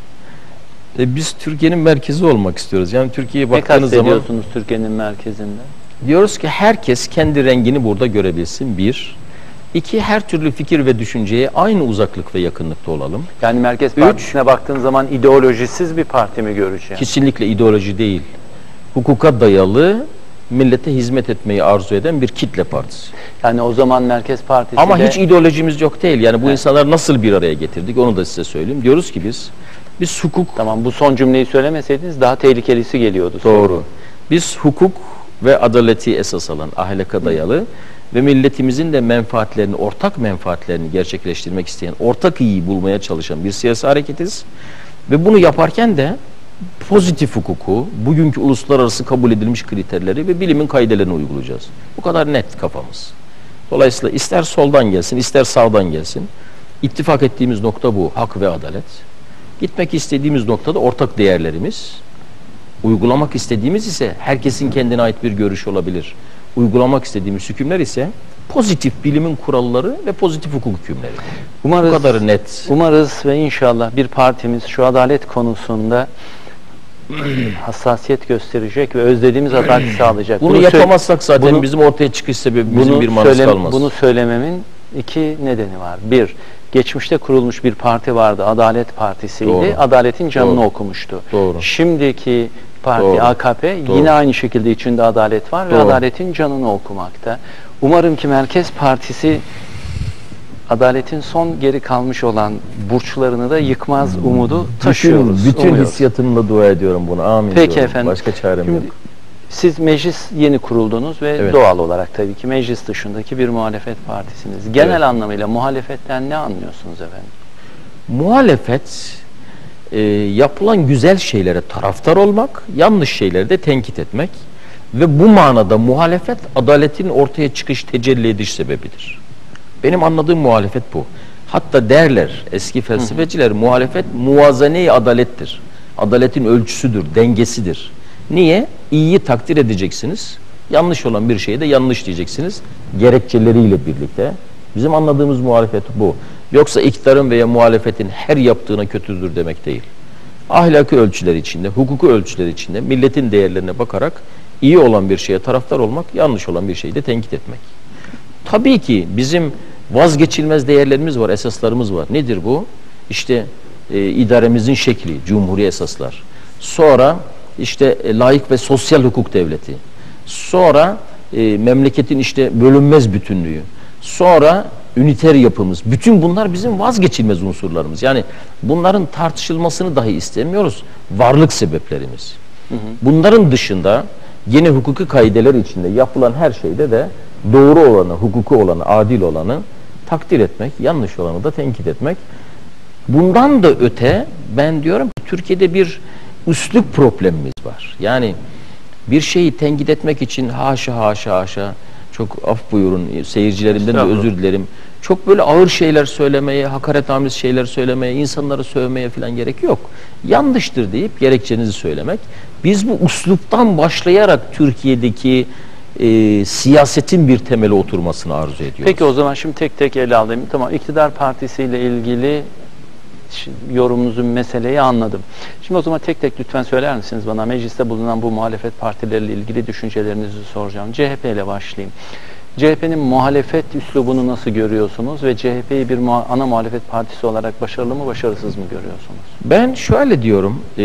[SPEAKER 2] E biz Türkiye'nin merkezi olmak istiyoruz. Yani Türkiye'ye
[SPEAKER 1] Ne
[SPEAKER 2] baktığınız zaman
[SPEAKER 1] kastediyorsunuz Türkiye'nin merkezinde?
[SPEAKER 2] diyoruz ki herkes kendi rengini burada görebilsin. Bir. İki, her türlü fikir ve düşünceye aynı uzaklık ve yakınlıkta olalım.
[SPEAKER 1] Yani Merkez
[SPEAKER 2] Üç.
[SPEAKER 1] Partisi'ne baktığın zaman ideolojisiz bir parti mi göreceğim?
[SPEAKER 2] Kesinlikle ideoloji değil. Hukuka dayalı, millete hizmet etmeyi arzu eden bir kitle partisi.
[SPEAKER 1] Yani o zaman Merkez Partisi
[SPEAKER 2] Ama
[SPEAKER 1] de...
[SPEAKER 2] hiç ideolojimiz yok değil. Yani bu
[SPEAKER 1] Evet.
[SPEAKER 2] insanları nasıl bir araya getirdik onu da size söyleyeyim. Diyoruz ki biz, biz hukuk...
[SPEAKER 1] Tamam, bu son cümleyi söylemeseydiniz daha tehlikelisi geliyordu.
[SPEAKER 2] Doğru. Biz hukuk ve adaleti esas alan, ahlaka dayalı ve milletimizin de menfaatlerini, ortak menfaatlerini gerçekleştirmek isteyen, ortak iyiyi bulmaya çalışan bir siyasi hareketiz. Ve bunu yaparken de pozitif hukuku, bugünkü uluslararası kabul edilmiş kriterleri ve bilimin kaidelerini uygulayacağız. Bu kadar net kafamız. Dolayısıyla ister soldan gelsin, ister sağdan gelsin. İttifak ettiğimiz nokta bu, hak ve adalet. Gitmek istediğimiz noktada ortak değerlerimiz. Uygulamak istediğimiz ise herkesin kendine ait bir görüş olabilir. Uygulamak istediğimiz hükümler ise pozitif bilimin kuralları ve pozitif hukuk hükümleri.
[SPEAKER 1] Umarız,
[SPEAKER 2] Bu kadar net.
[SPEAKER 1] Umarız ve inşallah bir partimiz şu adalet konusunda hassasiyet gösterecek ve özlediğimiz adaleti sağlayacak.
[SPEAKER 2] Bunu,
[SPEAKER 1] bunu
[SPEAKER 2] yapamazsak zaten
[SPEAKER 1] bunu,
[SPEAKER 2] bizim ortaya çıkış sebebimizin
[SPEAKER 1] bunu
[SPEAKER 2] bir manası
[SPEAKER 1] söyle,
[SPEAKER 2] kalmaz.
[SPEAKER 1] Bunu söylememin iki nedeni var. Bir, geçmişte kurulmuş bir parti vardı. Adalet Partisi'ydi.
[SPEAKER 2] Doğru.
[SPEAKER 1] Adaletin canını
[SPEAKER 2] Doğru.
[SPEAKER 1] okumuştu.
[SPEAKER 2] Doğru.
[SPEAKER 1] Şimdiki parti
[SPEAKER 2] Doğru.
[SPEAKER 1] A K P
[SPEAKER 2] Doğru.
[SPEAKER 1] yine aynı şekilde içinde adalet var
[SPEAKER 2] Doğru.
[SPEAKER 1] ve adaletin canını okumakta. Umarım ki Merkez Partisi adaletin son geri kalmış olan burçlarını da yıkmaz umudu taşıyoruz.
[SPEAKER 2] Bütün, bütün
[SPEAKER 1] umuyoruz.
[SPEAKER 2] hissiyatımla dua ediyorum buna. Amin
[SPEAKER 1] Peki
[SPEAKER 2] diyorum.
[SPEAKER 1] efendim.
[SPEAKER 2] Başka çarem
[SPEAKER 1] Şimdi,
[SPEAKER 2] yok.
[SPEAKER 1] siz meclis yeni kuruldunuz ve
[SPEAKER 2] Evet.
[SPEAKER 1] doğal olarak tabii ki meclis dışındaki bir muhalefet partisiniz. Genel
[SPEAKER 2] Evet.
[SPEAKER 1] anlamıyla muhalefetten ne anlıyorsunuz efendim?
[SPEAKER 2] Muhalefet e, yapılan güzel şeylere taraftar olmak, yanlış şeyleri de tenkit etmek ve bu manada muhalefet adaletin ortaya çıkış, tecelli ediş sebebidir. Benim anladığım muhalefet bu. Hatta derler eski felsefeciler, hı hı. muhalefet muvazene-i adalettir. Adaletin ölçüsüdür, dengesidir. Niye? İyiyi takdir edeceksiniz, yanlış olan bir şeye de yanlış diyeceksiniz gerekçeleriyle birlikte. Bizim anladığımız muhalefet bu. Yoksa iktidarın veya muhalefetin her yaptığına kötüdür demek değil. Ahlaki ölçüler içinde, hukuku ölçüler içinde milletin değerlerine bakarak iyi olan bir şeye taraftar olmak, yanlış olan bir şeyi de tenkit etmek. Tabii ki bizim vazgeçilmez değerlerimiz var, esaslarımız var. Nedir bu? İşte e, idaremizin şekli, cumhuri esaslar. Sonra işte e, layık ve sosyal hukuk devleti. Sonra e, memleketin işte bölünmez bütünlüğü. Sonra üniter yapımız. Bütün bunlar bizim vazgeçilmez unsurlarımız. Yani bunların tartışılmasını dahi istemiyoruz. Varlık sebeplerimiz. Hı hı. Bunların dışında yeni hukuki kaideler içinde yapılan her şeyde de doğru olanı, hukuku olanı, adil olanı takdir etmek, yanlış olanı da tenkit etmek. Bundan da öte ben diyorum ki Türkiye'de bir üslup problemimiz var. Yani bir şeyi tenkit etmek için haşa haşa haşa, çok af buyurun seyircilerimden de özür dilerim. Çok böyle ağır şeyler söylemeye, hakaretamiz şeyler söylemeye, insanları sövmeye falan gerek yok. Yanlıştır deyip gerekçenizi söylemek. Biz bu üsluptan başlayarak Türkiye'deki e, siyasetin bir temeli oturmasını arzu ediyoruz.
[SPEAKER 1] Peki o zaman şimdi tek tek ele alayım. Tamam, iktidar partisiyle ilgili yorumunuzun meseleyi anladım. Şimdi o zaman tek tek lütfen söyler misiniz bana? Mecliste bulunan bu muhalefet partileriyle ilgili düşüncelerinizi soracağım. C H P ile başlayayım. C H P'nin muhalefet üslubunu nasıl görüyorsunuz ve C H P'yi bir muha ana muhalefet partisi olarak başarılı mı başarısız mı görüyorsunuz? Ben şöyle diyorum, e,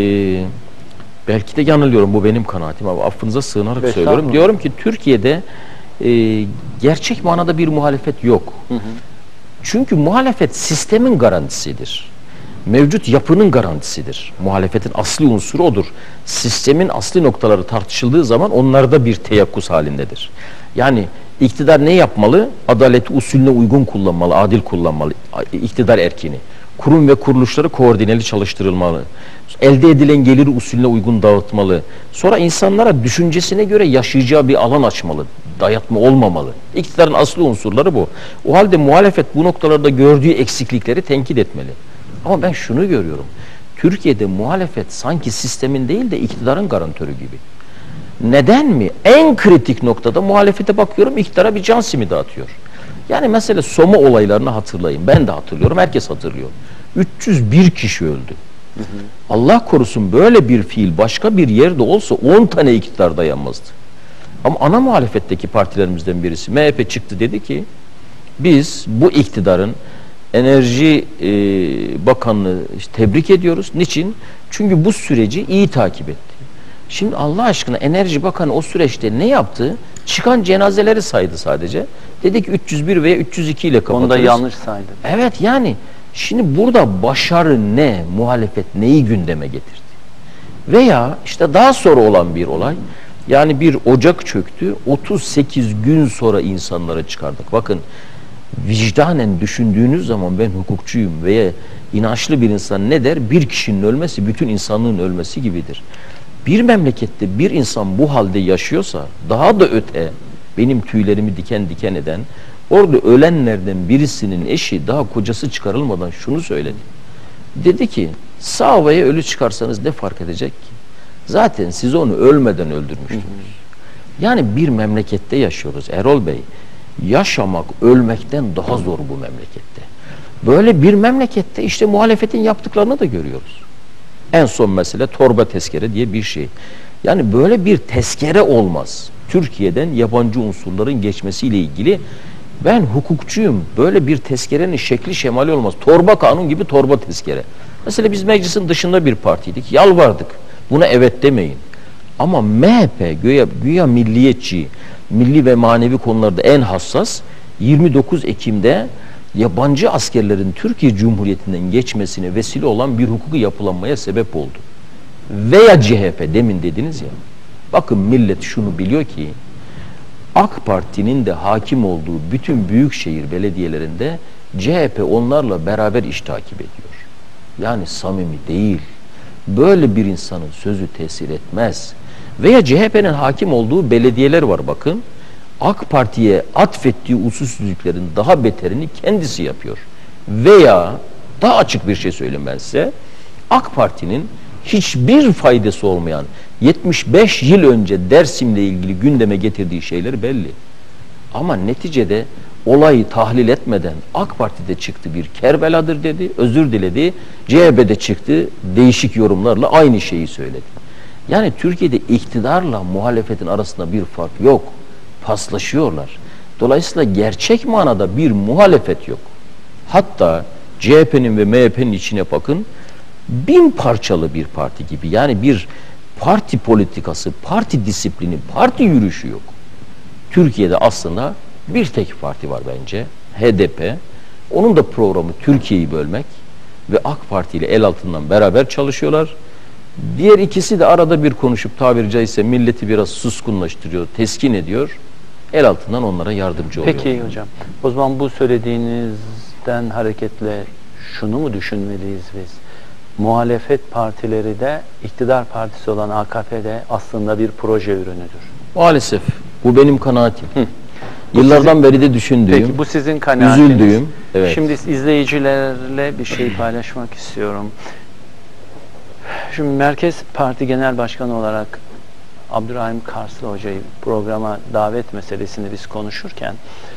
[SPEAKER 1] belki de yanılıyorum, bu benim kanaatim ama affınıza sığınarak söylüyorum. Diyorum ki Türkiye'de e, gerçek manada bir muhalefet yok. Hı hı. Çünkü muhalefet sistemin garantisidir. Mevcut yapının garantisidir. Muhalefetin asli unsuru odur. Sistemin asli noktaları tartışıldığı zaman onlarda bir teyakkuz halindedir. Yani iktidar ne yapmalı? Adaleti usulüne uygun kullanmalı, adil kullanmalı. İktidar erkini. Kurum ve kuruluşları koordineli çalıştırılmalı. Elde edilen geliri usulüne uygun dağıtmalı. Sonra insanlara düşüncesine göre yaşayacağı bir alan açmalı. Dayatma olmamalı. İktidarın asli unsurları bu. O halde muhalefet bu noktalarda gördüğü eksiklikleri tenkit etmeli. Ama ben şunu görüyorum. Türkiye'de muhalefet sanki sistemin değil de iktidarın garantörü gibi.
[SPEAKER 2] Neden mi? En kritik noktada muhalefete bakıyorum, iktidara bir can simidi atıyor. Yani mesela Soma olaylarını hatırlayın. Ben de hatırlıyorum, herkes hatırlıyor. üç yüz bir kişi öldü. Hı hı. Allah korusun böyle bir fiil başka bir yerde olsa on tane iktidar dayanmazdı. Ama ana muhalefetteki partilerimizden birisi M H P çıktı, dedi ki biz bu iktidarın Enerji e, Bakanlığı işte, tebrik ediyoruz. Niçin? Çünkü bu süreci iyi takip etti. Şimdi Allah aşkına Enerji Bakanı o süreçte ne yaptı? Çıkan cenazeleri saydı sadece. Dedi ki üç yüz bir veya üç yüz iki ile kapatırız.
[SPEAKER 1] Onu da yanlış saydı.
[SPEAKER 2] Evet, yani şimdi burada başarı ne? Muhalefet neyi gündeme getirdi? Veya işte daha sonra olan bir olay. Yani bir ocak çöktü. otuz sekiz gün sonra insanlara çıkardık. Bakın, vicdanen düşündüğünüz zaman ben hukukçuyum veya inançlı bir insan ne der? Bir kişinin ölmesi bütün insanlığın ölmesi gibidir. Bir memlekette bir insan bu halde yaşıyorsa daha da öte, benim tüylerimi diken diken eden, orada ölenlerden birisinin eşi daha kocası çıkarılmadan şunu söyledi. Dedi ki sağ veya ölü çıkarsanız ne fark edecek ki? Zaten siz onu ölmeden öldürmüştünüz. Yani bir memlekette yaşıyoruz Erol Bey. Yaşamak ölmekten daha zor bu memlekette. Böyle bir memlekette işte muhalefetin yaptıklarını da görüyoruz. En son mesele torba tezkere diye bir şey. Yani böyle bir tezkere olmaz. Türkiye'den yabancı unsurların geçmesiyle ilgili ben hukukçuyum. Böyle bir tezkerenin şekli şemali olmaz. Torba kanun gibi torba tezkere. Mesela biz meclisin dışında bir partiydik. Yalvardık. Buna evet demeyin. Ama M H P güya, güya milliyetçi, milli ve manevi konularda en hassas, yirmi dokuz Ekim'de yabancı askerlerin Türkiye Cumhuriyeti'nden geçmesine vesile olan bir hukuki yapılanmaya sebep oldu. Veya C H P demin dediniz ya. Bakın millet şunu biliyor ki AK Parti'nin de hakim olduğu bütün büyükşehir belediyelerinde C H P onlarla beraber iş takip ediyor. Yani samimi değil. Böyle bir insanın sözü tesir etmez. Veya C H P'nin hakim olduğu belediyeler var bakın. AK Parti'ye atfettiği usulsüzlüklerin daha beterini kendisi yapıyor. Veya daha açık bir şey söyleyeyim ben size. AK Parti'nin hiçbir faydası olmayan yetmiş beş yıl önce Dersim'le ilgili gündeme getirdiği şeyler belli. Ama neticede olayı tahlil etmeden AK Parti'de çıktı bir Kerbeladır dedi, özür diledi. C H P'de çıktı değişik yorumlarla aynı şeyi söyledi. Yani Türkiye'de iktidarla muhalefetin arasında bir fark yok. Paslaşıyorlar. Dolayısıyla gerçek manada bir muhalefet yok. Hatta C H P'nin ve M H P'nin içine bakın, bin parçalı bir parti gibi. Yani bir parti politikası, parti disiplini, parti yürüyüşü yok. Türkiye'de aslında bir tek parti var bence, H D P. Onun da programı Türkiye'yi bölmek ve AK Parti ile el altından beraber çalışıyorlar. Diğer ikisi de arada bir konuşup tabiri caizse milleti biraz suskunlaştırıyor, teskin ediyor. El altından onlara yardımcı oluyor.
[SPEAKER 1] Peki hocam, o zaman bu söylediğinizden hareketle şunu mu düşünmeliyiz biz? Muhalefet partileri de iktidar partisi olan A K P'de aslında bir proje ürünüdür.
[SPEAKER 2] Maalesef. Bu benim kanaatim. Hı.
[SPEAKER 1] Bu
[SPEAKER 2] Yıllardan
[SPEAKER 1] sizin,
[SPEAKER 2] beri de düşündüğüm,
[SPEAKER 1] peki bu sizin kanaatiniz.
[SPEAKER 2] Üzüldüğüm. Evet.
[SPEAKER 1] Şimdi izleyicilerle bir şey paylaşmak istiyorum. Şimdi Merkez Parti Genel Başkanı olarak Abdurrahim Karslı Hoca'yı programa davet meselesini biz konuşurken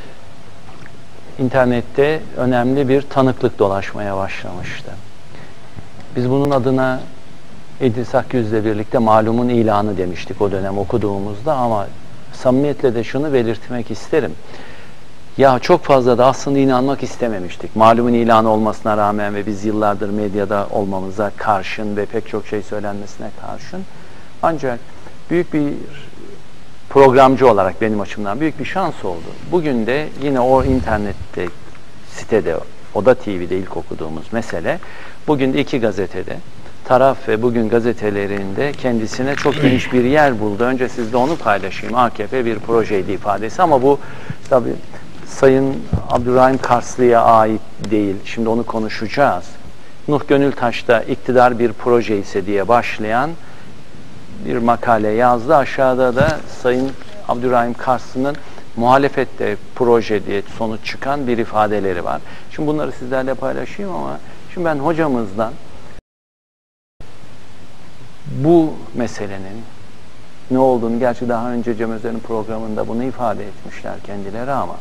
[SPEAKER 1] internette önemli bir tanıklık dolaşmaya başlamıştı. Biz bunun adına İdris Akyüz'le birlikte malumun ilanı demiştik o dönem okuduğumuzda, ama samimiyetle de şunu belirtmek isterim. Ya çok fazla da aslında inanmak istememiştik. Malumun ilanı olmasına rağmen ve biz yıllardır medyada olmamıza karşın ve pek çok şey söylenmesine karşın. Ancak büyük bir programcı olarak benim açımdan büyük bir şans oldu. Bugün de yine o internette, sitede, Oda T V'de ilk okuduğumuz mesele, bugün de iki gazetede, Taraf ve Bugün gazetelerinde kendisine çok geniş bir yer buldu. Önce sizle onu paylaşayım. A K P bir projeydi ifadesi, ama bu tabii Sayın Abdurrahim Karslı'ya ait değil. Şimdi onu konuşacağız. Nuh Gönültaş'ta iktidar bir proje ise diye başlayan bir makale yazdı. Aşağıda da Sayın Abdurrahim Karslı'nın muhalefette proje diye sonuç çıkan bir ifadeleri var. Şimdi bunları sizlerle paylaşayım, ama şimdi ben hocamızdan bu meselenin ne olduğunu, gerçi daha önce Cem Özer'in programında bunu ifade etmişler kendileri, ama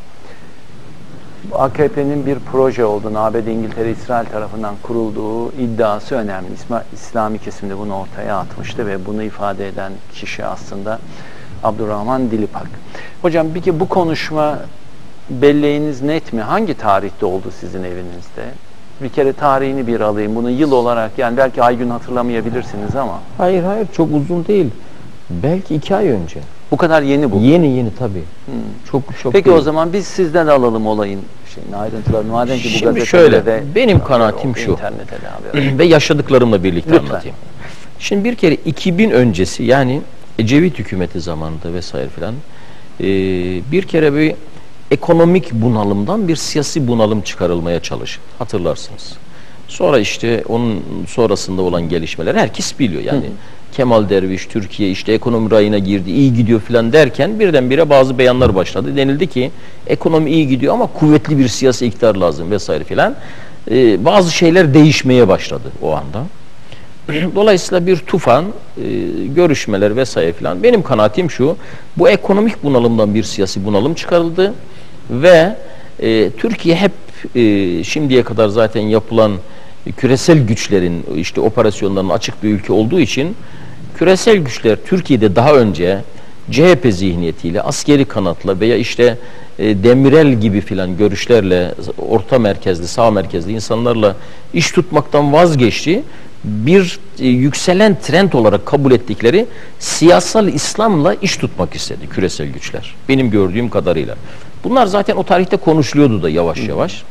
[SPEAKER 1] A K P'nin bir proje olduğunu, A B D, İngiltere, İsrail tarafından kurulduğu iddiası önemli. İsma, İslami kesimde bunu ortaya atmıştı ve bunu ifade eden kişi aslında Abdurrahman Dilipak. Hocam peki bu konuşma belleğiniz net mi? Hangi tarihte oldu sizin evinizde? Bir kere tarihini bir alayım. Bunu yıl olarak, yani belki ay gün hatırlamayabilirsiniz ama.
[SPEAKER 2] Hayır hayır, çok uzun değil. Belki iki ay önce.
[SPEAKER 1] Bu kadar yeni bu.
[SPEAKER 2] Yeni yeni tabii.
[SPEAKER 1] Hmm.
[SPEAKER 2] Çok çok.
[SPEAKER 1] Peki
[SPEAKER 2] değil.
[SPEAKER 1] O zaman biz sizden alalım olayın şeyin ayrıntılarını. Madem ki bu
[SPEAKER 2] Şimdi
[SPEAKER 1] gazetelerde
[SPEAKER 2] şöyle,
[SPEAKER 1] de
[SPEAKER 2] benim kanaatim şu.
[SPEAKER 1] İnternete de haber.
[SPEAKER 2] Ve yaşadıklarımla birlikte
[SPEAKER 1] Lütfen.
[SPEAKER 2] anlatayım. Şimdi bir kere iki bin öncesi, yani Ecevit hükümeti zamanında vesaire filan, e, bir kere bir ekonomik bunalımdan bir siyasi bunalım çıkarılmaya çalışın. Hatırlarsınız. Sonra işte onun sonrasında olan gelişmeler herkes biliyor. Yani hı. Kemal Derviş, Türkiye işte ekonomi rayına girdi, iyi gidiyor filan derken birdenbire bazı beyanlar başladı. Denildi ki ekonomi iyi gidiyor ama kuvvetli bir siyasi iktidar lazım vesaire filan. Ee, bazı şeyler değişmeye başladı o anda. Dolayısıyla bir tufan, e, görüşmeler vesaire filan. Benim kanaatim şu, bu ekonomik bunalımdan bir siyasi bunalım çıkarıldı ve e, Türkiye hep e, şimdiye kadar zaten yapılan küresel güçlerin işte operasyonlarının açık bir ülke olduğu için küresel güçler Türkiye'de daha önce C H P zihniyetiyle, askeri kanatla veya işte e, Demirel gibi filan görüşlerle, orta merkezli, sağ merkezli insanlarla iş tutmaktan vazgeçti. Bir e, yükselen trend olarak kabul ettikleri siyasal İslam'la iş tutmak istedi küresel güçler. Benim gördüğüm kadarıyla. Bunlar zaten o tarihte konuşuluyordu da yavaş yavaş.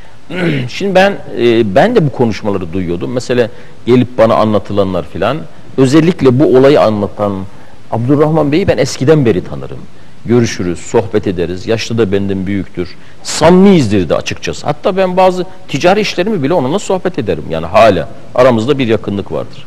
[SPEAKER 2] Şimdi ben e, ben de bu konuşmaları duyuyordum. Mesela gelip bana anlatılanlar filan, özellikle bu olayı anlatan Abdurrahman Bey'i ben eskiden beri tanırım. Görüşürüz, sohbet ederiz. Yaşlı da benden büyüktür. Samimiyizdir de açıkçası. Hatta ben bazı ticari işlerimi bile onunla sohbet ederim. Yani hala aramızda bir yakınlık vardır.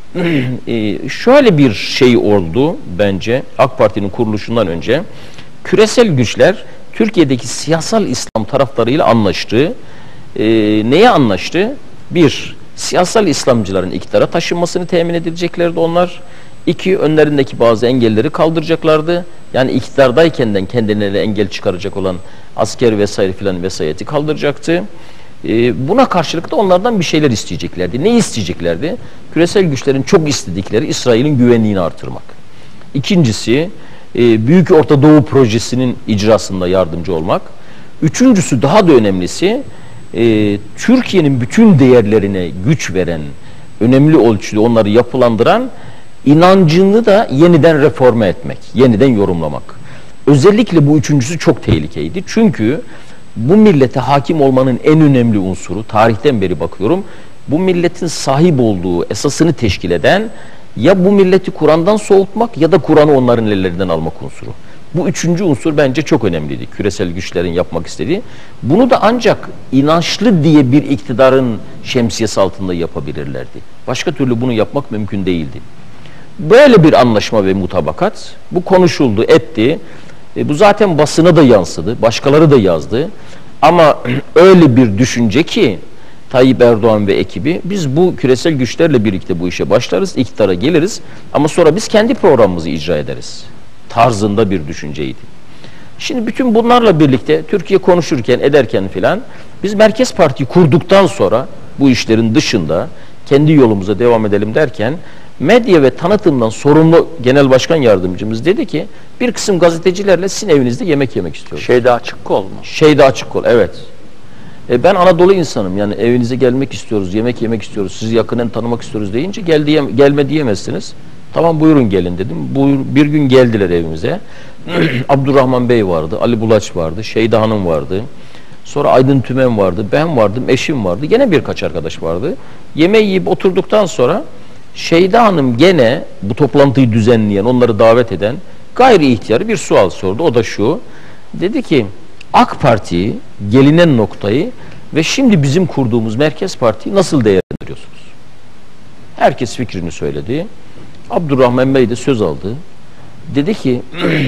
[SPEAKER 2] e, şöyle bir şey oldu bence AK Parti'nin kuruluşundan önce. Küresel güçler Türkiye'deki siyasal İslam taraftarıyla anlaştı. E, neye anlaştı? Bir, siyasal İslamcıların iktidara taşınmasını temin edileceklerdi onlar. İki, önlerindeki bazı engelleri kaldıracaklardı. Yani iktidardayken kendilerine engel çıkaracak olan asker vesaire filan vesayeti kaldıracaktı. E, buna karşılık da onlardan bir şeyler isteyeceklerdi. Ne isteyeceklerdi? Küresel güçlerin çok istedikleri İsrail'in güvenliğini artırmak. İkincisi, e, Büyük Orta Doğu Projesi'nin icrasında yardımcı olmak. Üçüncüsü, daha da önemlisi, e, Türkiye'nin bütün değerlerine güç veren, önemli ölçüde onları yapılandıran inancını da yeniden reforme etmek, yeniden yorumlamak. Özellikle bu üçüncüsü çok tehlikeliydi. Çünkü bu millete hakim olmanın en önemli unsuru, tarihten beri bakıyorum, bu milletin sahip olduğu esasını teşkil eden ya bu milleti Kur'an'dan soğutmak ya da Kur'an'ı onların ellerinden almak unsuru. Bu üçüncü unsur bence çok önemliydi. Küresel güçlerin yapmak istediği. Bunu da ancak inançlı diye bir iktidarın şemsiyesi altında yapabilirlerdi. Başka türlü bunu yapmak mümkün değildi. Böyle bir anlaşma ve mutabakat, bu konuşuldu, etti. E, bu zaten basına da yansıdı, başkaları da yazdı. Ama öyle bir düşünce ki Tayyip Erdoğan ve ekibi, biz bu küresel güçlerle birlikte bu işe başlarız, iktidara geliriz ama sonra biz kendi programımızı icra ederiz tarzında bir düşünceydi. Şimdi bütün bunlarla birlikte Türkiye konuşurken, ederken filan, biz Merkez Parti'yi kurduktan sonra bu işlerin dışında kendi yolumuza devam edelim derken, medya ve tanıtımdan sorumlu genel başkan yardımcımız dedi ki, bir kısım gazetecilerle sizin evinizde yemek yemek istiyoruz.
[SPEAKER 1] Şeyde Açık Kol mu?
[SPEAKER 2] Şeyde Açık Kol, evet. E ben Anadolu insanım, yani evinize gelmek istiyoruz, yemek yemek istiyoruz, sizi yakından tanımak istiyoruz deyince gel diye, gelme diyemezsiniz. Tamam, buyurun gelin dedim. Buyur, bir gün geldiler evimize. Abdurrahman Bey vardı, Ali Bulaç vardı, Şeyda Hanım vardı. Sonra Aydın Tümen vardı, ben vardım, eşim vardı. Gene birkaç arkadaş vardı. Yemeği yiyip oturduktan sonra Şeyda Hanım gene bu toplantıyı düzenleyen, onları davet eden gayri ihtiyarı bir sual sordu. O da şu, dedi ki AK Parti'yi, gelinen noktayı ve şimdi bizim kurduğumuz Merkez Parti'yi nasıl değerlendiriyorsunuz? Herkes fikrini söyledi. Abdurrahman Bey de söz aldı. Dedi ki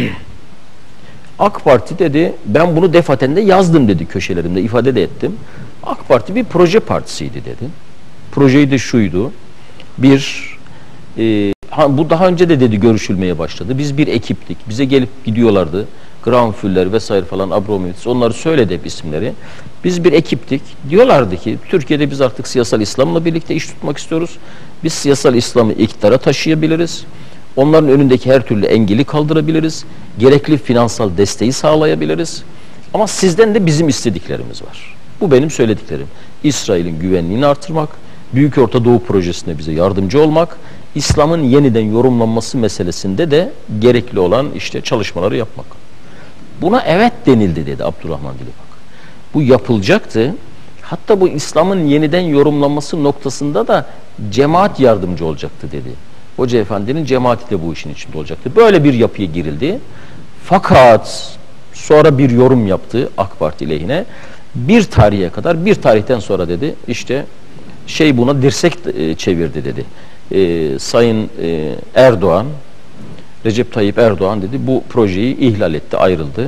[SPEAKER 2] AK Parti dedi, ben bunu defaten de yazdım dedi, köşelerimde ifade de ettim. AK Parti bir proje partisiydi dedi. Projeyi de şuydu. Bir, e, ha, bu daha önce de dedi görüşülmeye başladı. Biz bir ekiptik. Bize gelip gidiyorlardı. Granfüller vesaire falan, Abramovich, onları söyledi hep isimleri. Biz bir ekiptik. Diyorlardı ki Türkiye'de biz artık siyasal İslam'la birlikte iş tutmak istiyoruz. Biz siyasal İslam'ı iktidara taşıyabiliriz. Onların önündeki her türlü engeli kaldırabiliriz. Gerekli finansal desteği sağlayabiliriz. Ama sizden de bizim istediklerimiz var. Bu benim söylediklerim. İsrail'in güvenliğini artırmak, Büyük Orta Doğu projesinde bize yardımcı olmak, İslam'ın yeniden yorumlanması meselesinde de gerekli olan işte çalışmaları yapmak. Buna evet denildi dedi Abdurrahman Dilipak. Bu yapılacaktı. Hatta bu İslam'ın yeniden yorumlanması noktasında da cemaat yardımcı olacaktı dedi. Hoca Efendi'nin cemaati de bu işin içinde olacaktı. Böyle bir yapıya girildi. Fakat sonra bir yorum yaptı AK Parti lehine. Bir tarihe kadar, bir tarihten sonra dedi işte şey buna dirsek e, çevirdi dedi. E, Sayın e, Erdoğan, Recep Tayyip Erdoğan dedi bu projeyi ihlal etti, ayrıldı.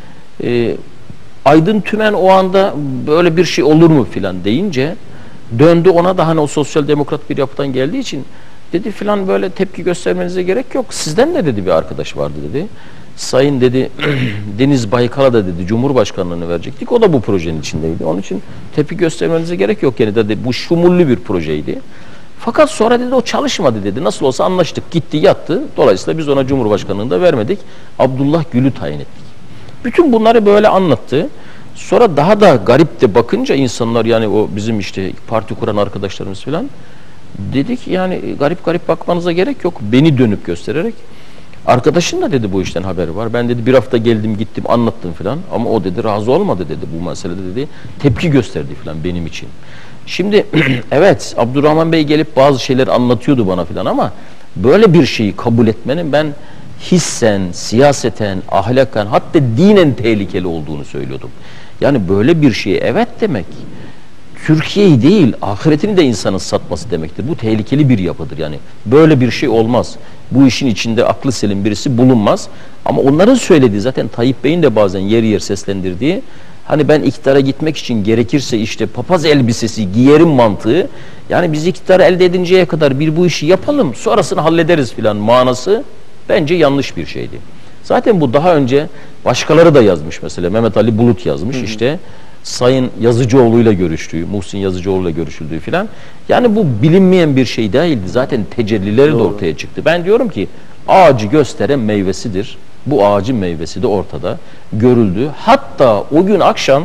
[SPEAKER 2] E, Aydın Tümen o anda böyle bir şey olur mu filan deyince döndü ona da hani o sosyal demokrat bir yapıdan geldiği için dedi filan böyle tepki göstermenize gerek yok. Sizden de dedi bir arkadaş vardı dedi. Sayın dedi Deniz Baykal'a da dedi Cumhurbaşkanlığını verecektik. O da bu projenin içindeydi. Onun için tepki göstermenize gerek yok yani dedi. Bu şumullü bir projeydi. Fakat sonra dedi o çalışmadı dedi. Nasıl olsa anlaştık. Gitti yattı. Dolayısıyla biz ona Cumhurbaşkanlığını da vermedik. Abdullah Gül'ü tayin ettik. Bütün bunları böyle anlattı. Sonra daha da garip de bakınca insanlar yani o bizim işte parti kuran arkadaşlarımız falan dedik yani garip garip bakmanıza gerek yok. Beni dönüp göstererek arkadaşın da dedi bu işten haberi var. Ben dedi bir hafta geldim gittim anlattım falan ama o dedi razı olmadı dedi bu meselede dedi. Tepki gösterdi falan benim için. Şimdi evet Abdurrahman Bey gelip bazı şeyler anlatıyordu bana falan ama böyle bir şeyi kabul etmenin ben hissen, siyaseten, ahlaken hatta dinen tehlikeli olduğunu söylüyordum. Yani böyle bir şeye evet demek Türkiye'yi değil ahiretini de insanın satması demektir. Bu tehlikeli bir yapıdır yani. Böyle bir şey olmaz. Bu işin içinde aklı selim birisi bulunmaz. Ama onların söylediği zaten Tayyip Bey'in de bazen yer yer seslendirdiği hani ben iktidara gitmek için gerekirse işte papaz elbisesi giyerim mantığı yani biz iktidarı elde edinceye kadar bir bu işi yapalım sonrasını hallederiz filan manası bence yanlış bir şeydi. Zaten bu daha önce başkaları da yazmış mesela Mehmet Ali Bulut yazmış hı hı. işte Sayın Yazıcıoğlu'yla görüştüğü, Muhsin Yazıcıoğlu'yla görüşüldüğü filan. Yani bu bilinmeyen bir şey değildi. Zaten tecellileri Doğru. de ortaya çıktı. Ben diyorum ki ağacı gösteren meyvesidir. Bu ağacın meyvesi de ortada görüldü. Hatta o gün akşam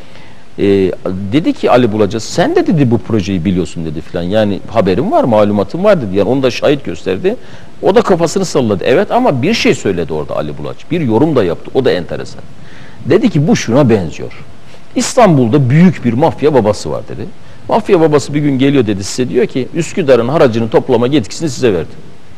[SPEAKER 2] e, dedi ki Ali Bulaca sen de dedi bu projeyi biliyorsun dedi filan. Yani haberim var, malumatım var dedi. Yani onu da şahit gösterdi. O da kafasını salladı. Evet ama bir şey söyledi orada Ali Bulaca. Bir yorum da yaptı. O da enteresan. Dedi ki bu şuna benziyor. İstanbul'da büyük bir mafya babası var dedi. Mafya babası bir gün geliyor dedi size diyor ki Üsküdar'ın haracını toplama yetkisini size verdi.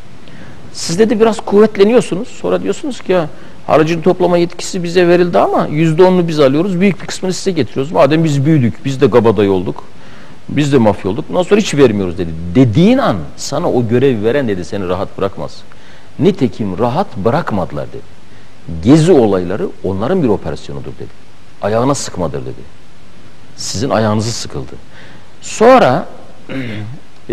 [SPEAKER 2] Siz dedi biraz kuvvetleniyorsunuz. Sonra diyorsunuz ki ya haracını toplama yetkisi bize verildi ama yüzde onunu biz alıyoruz. Büyük bir kısmını size getiriyoruz. Madem biz büyüdük, biz de gabaday olduk. Biz de mafya olduk. Bundan sonra hiç vermiyoruz dedi. Dediğin an sana o görevi veren dedi seni rahat bırakmaz. Nitekim rahat bırakmadılar dedi. Gezi olayları onların bir operasyonudur dedi. Ayağına sıkmadır dedi. Sizin ayağınızı sıkıldı. Sonra e,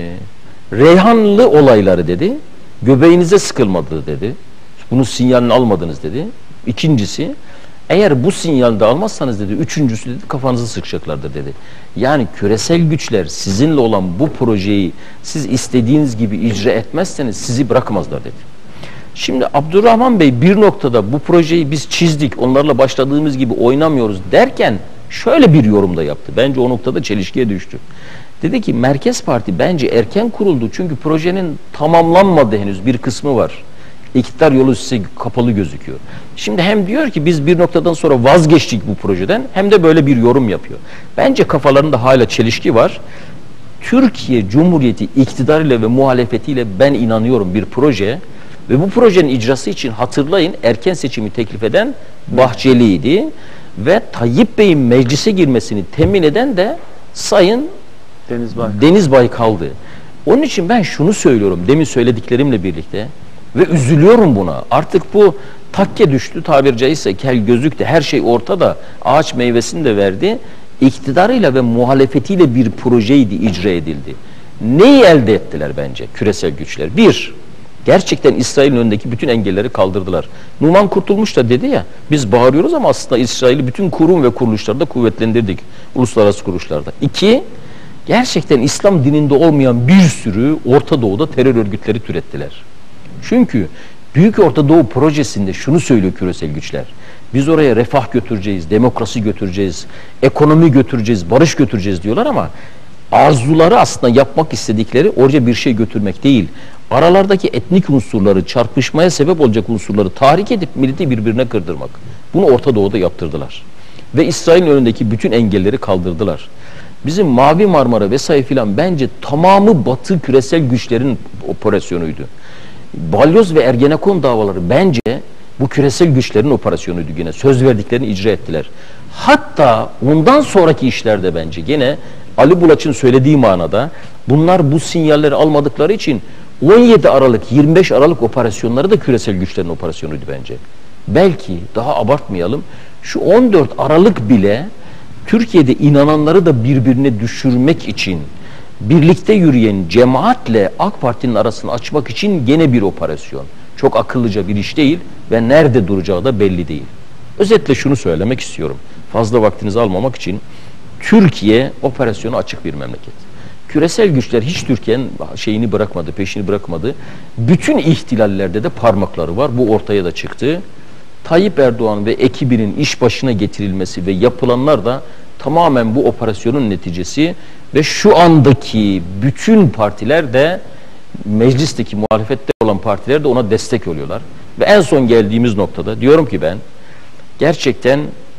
[SPEAKER 2] Reyhanlı olayları dedi. Göbeğinize sıkılmadı dedi. Bunun sinyalini almadınız dedi. İkincisi eğer bu sinyalini de almazsanız dedi. Üçüncüsü dedi kafanızı sıkacaklardır dedi. Yani küresel güçler sizinle olan bu projeyi siz istediğiniz gibi icra etmezseniz sizi bırakmazlar dedi. Şimdi Abdurrahman Bey bir noktada bu projeyi biz çizdik, onlarla başladığımız gibi oynamıyoruz derken şöyle bir yorumda yaptı. Bence o noktada çelişkiye düştü. Dedi ki Merkez Parti bence erken kuruldu çünkü projenin tamamlanmadığı henüz bir kısmı var. İktidar yolu size kapalı gözüküyor. Şimdi hem diyor ki biz bir noktadan sonra vazgeçtik bu projeden hem de böyle bir yorum yapıyor. Bence kafalarında hala çelişki var. Türkiye Cumhuriyeti iktidarıyla ve muhalefetiyle ben inanıyorum bir proje ve bu projenin icrası için hatırlayın erken seçimi teklif eden Bahçeli'ydi ve Tayyip Bey'in meclise girmesini temin eden de Sayın Deniz Baykal. Deniz Baykal'dı. Onun için ben şunu söylüyorum demin söylediklerimle birlikte ve üzülüyorum buna. Artık bu takke düştü tabiri caizse kel gözlükte her şey ortada. Ağaç meyvesini de verdi. İktidarıyla ve muhalefetiyle bir projeydi icra edildi. Neyi elde ettiler bence küresel güçler? Bir, Gerçekten İsrail'in önündeki bütün engelleri kaldırdılar. Numan Kurtulmuş da dedi ya, biz bağırıyoruz ama aslında İsrail'i bütün kurum ve kuruluşlarda kuvvetlendirdik. Uluslararası kuruluşlarda. İki, gerçekten İslam dininde olmayan bir sürü Orta Doğu'da terör örgütleri türettiler. Çünkü Büyük Orta Doğu projesinde şunu söylüyor küresel güçler. Biz oraya refah götüreceğiz, demokrasi götüreceğiz, ekonomi götüreceğiz, barış götüreceğiz diyorlar ama arzuları aslında yapmak istedikleri oraya bir şey götürmek değil. Aralardaki etnik unsurları, çarpışmaya sebep olacak unsurları tahrik edip milleti birbirine kırdırmak. Bunu Orta Doğu'da yaptırdılar. Ve İsrail'in önündeki bütün engelleri kaldırdılar. Bizim Mavi Marmara vesaire filan bence tamamı Batı küresel güçlerin operasyonuydu. Balyoz ve Ergenekon davaları bence bu küresel güçlerin operasyonuydu yine. Söz verdiklerini icra ettiler. Hatta ondan sonraki işlerde bence gene Ali Bulaç'ın söylediği manada bunlar bu sinyalleri almadıkları için on yedi Aralık, yirmi beş Aralık operasyonları da küresel güçlerin operasyonuydu bence. Belki daha abartmayalım. Şu on dört Aralık bile Türkiye'de inananları da birbirine düşürmek için birlikte yürüyen cemaatle AK Parti'nin arasını açmak için gene bir operasyon. Çok akıllıca bir iş değil ve nerede duracağı da belli değil. Özetle şunu söylemek istiyorum. Fazla vaktinizi almamak için Türkiye operasyonu açık bir memleket. Küresel güçler hiç Türkiye'nin şeyini bırakmadı, peşini bırakmadı. Bütün ihtilallerde de parmakları var. Bu ortaya da çıktı. Tayyip Erdoğan ve ekibinin iş başına getirilmesi ve yapılanlar da tamamen bu operasyonun neticesi ve şu andaki bütün partiler de meclisteki muhalefette olan partiler de ona destek oluyorlar. Ve en son geldiğimiz noktada diyorum ki ben gerçekten